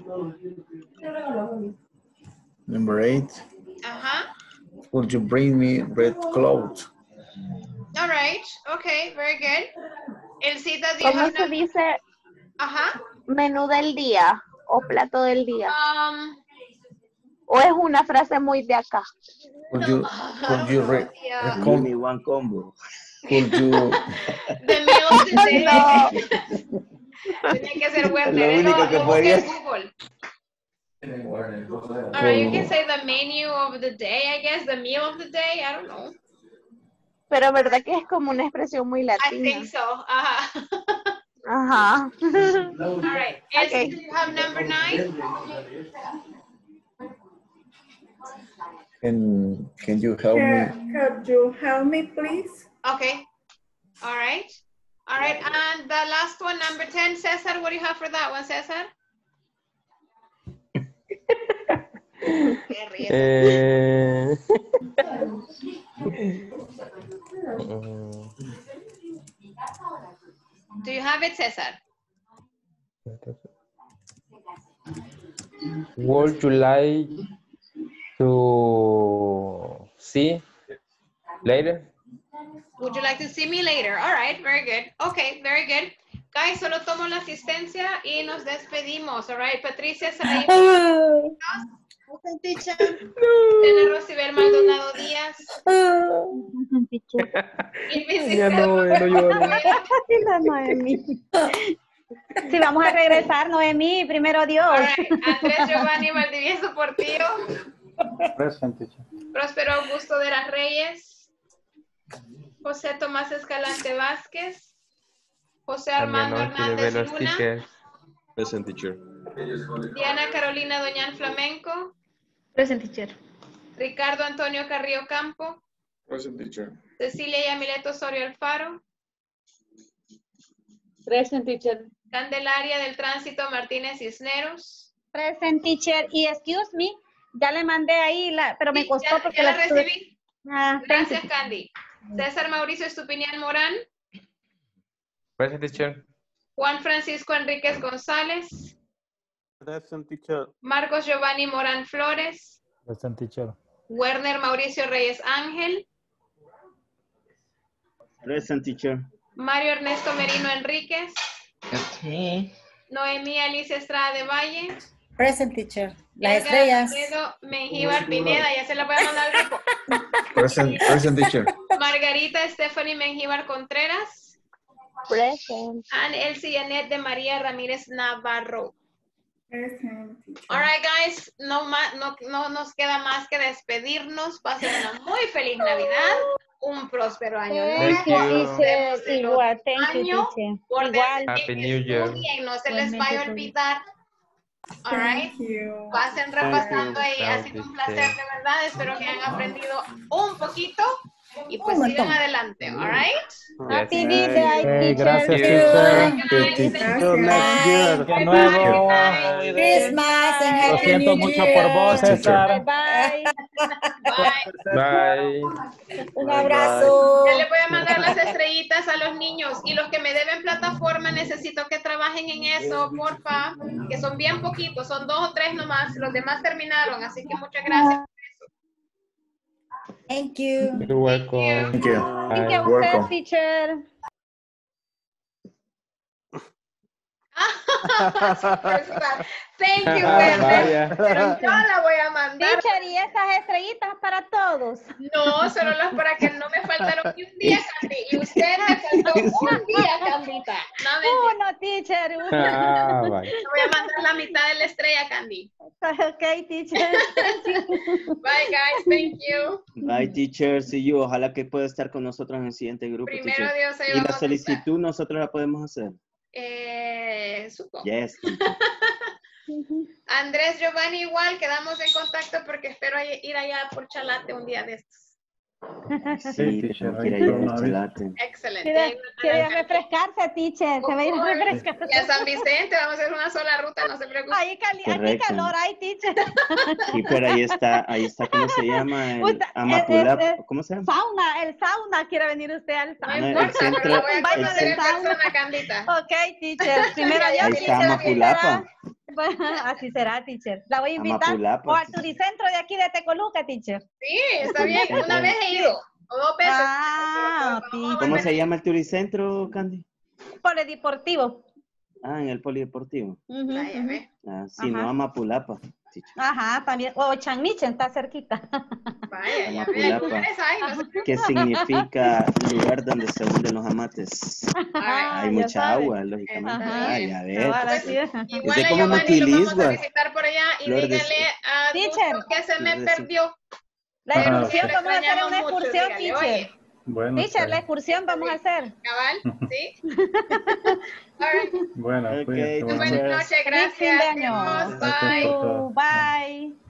Number 8.
Ajá.
Would you bring me red clothes?
All right. Okay, very good. El cita
¿Cómo se dice?
Ajá.
Menú del día o plato del día. ¿O es una frase muy de acá?
Could you
Give me one combo.
Could you...
The meal of the day. Tiene que ser web.
Lo único que podía...
Google. All right, you can say the menu of the day, I guess, the meal of the day, I don't know.
Pero verdad que es como una expresión muy latina.
I think so, ajá.
Ajá.
All right, Elsie, do you have number 9?
Can you help me?
Could you help me, please?
Okay. All right. All right, and the last one, number 10, Cesar, what do you have for that one, Cesar? Do you have it, Cesar?
Would you like to see later?
Would you like to see me later? All right, very good. Okay, very good. Guys, solo tomo la asistencia y nos despedimos. All right, Patricia, Saraí. Elena Rosibel Maldonado Díaz.
Ya no lloro.
Sí, vamos a regresar, Noemí, primero Dios.
Right. Andrés Giovanni Valdivieso Portillo.
Present.
Próspero Augusto de las Reyes. José Tomás Escalante Vázquez. José Armando Hernández Luna.
Present, teacher.
Diana Carolina Doñán Flamenco.
Present, teacher.
Ricardo Antonio Carrillo Campo.
Present, teacher.
Cecilia Yamilet Osorio Alfaro.
Present, teacher.
Candelaria del Tránsito Martínez Cisneros.
Present, teacher. Y excuse me, ya le mandé ahí, pero me costó
ya,
porque
ya la recibí. Gracias,
you.
Candy. César Mauricio Estupiñán Morán.
Present, teacher.
Juan Francisco Enríquez González.
Present, teacher.
Marcos Giovanni Morán Flores.
Present, teacher.
Werner Mauricio Reyes Ángel.
Present, teacher.
Mario Ernesto Merino Enríquez.
Okay.
Noemí Alicia Estrada de Valle.
Present, teacher. Las
Edgar
estrellas.
Alfredo Mengíbar Pineda, ya se la voy a mandar al grupo.
Present, teacher.
Margarita Stephanie Mengíbar Contreras.
Present.
And Elsie Janet de María Ramírez Navarro.
Present.
All right, guys, no nos queda más que despedirnos. Pasen una muy feliz Navidad, un próspero año nuevo.
Igual, thank you, teacher. Igual.
Happy New Year.
Y no se les vaya a olvidar. All right. Pasen repasando ahí. Ha sido un placer, de verdad. Espero que hayan aprendido un poquito. Y pues sigan adelante, all right?
Happy birthday,
Gracias, teacher.
Bye.
Nuevo.
Christmas and
Lo
Happy
siento
New
mucho
Year.
por vos, César.
Bye.
Bye.
Un abrazo.
Ya les voy a mandar las estrellitas a los niños. Y los que me deben plataforma, necesito que trabajen en eso, porfa. Que son bien poquitos, son 2 o 3 nomás. Los demás terminaron, así que muchas gracias.
Thank you.
You're welcome.
Thank you.
Thank you,
Welcome.
teacher.
Thank you,
vaya.
pero yo la voy a mandar.
Teacher, ¿y esas estrellitas para todos?
No, solo las para que no me faltaron ni un día, Candy. Y usted me faltó un día, Candita. No,
Uno, teacher.
Ah, vaya.
voy a mandar la mitad de la estrella, Candy.
Ok, teacher.
Bye, guys. Thank you.
Bye, teacher. See you. Ojalá que pueda estar con nosotros en el siguiente grupo,
Primero
teacher.
Dios, ahí
Y
vamos
la
a
solicitud nosotros la podemos hacer.
Supongo.
Yes.
Andrés Giovanni igual, quedamos en contacto porque espero ir allá por Chalate un día de estos.
Sí, tengo que ir a ir a Chalate.
Excelente.
Quiere refrescarse, teacher. Se va a ir a refrescar.
Y a San Vicente vamos a hacer una sola ruta, no se preocupe.
Ahí calor, hay, teacher.
Sí, pero ahí está, ¿cómo se llama? El Amapulapa, ¿cómo se llama?
El sauna, quiere venir usted al sauna.
No importa, pero la voy a conocer en persona, Candita.
Ok, teacher. Primero yo,
ahí está Amapulapa.
Bueno, así será, teacher. La voy a invitar o al turicentro de aquí de Tecoluca, teacher.
Sí, está bien. Una vez he ido, o 2 veces.
¿Cómo se llama el turicentro, Candy?
Polideportivo.
En el polideportivo. Sí, no, Amapulapa.
Ajá, también. O Changmichen, está cerquita.
Vaya,
Amapulapa. ¿Qué significa lugar donde se hunden los amates? Hay mucha agua, lógicamente. Ya ves.
Igual a Giovanni lo vamos a visitar por allá y dígale a Gusto que se me perdió.
La excursión, vamos a hacer una excursión, teacher.
Bueno,
teacher, la excursión vamos a hacer.
Cabal, sí.
Bueno,
Buenas noches, gracias.
Bye.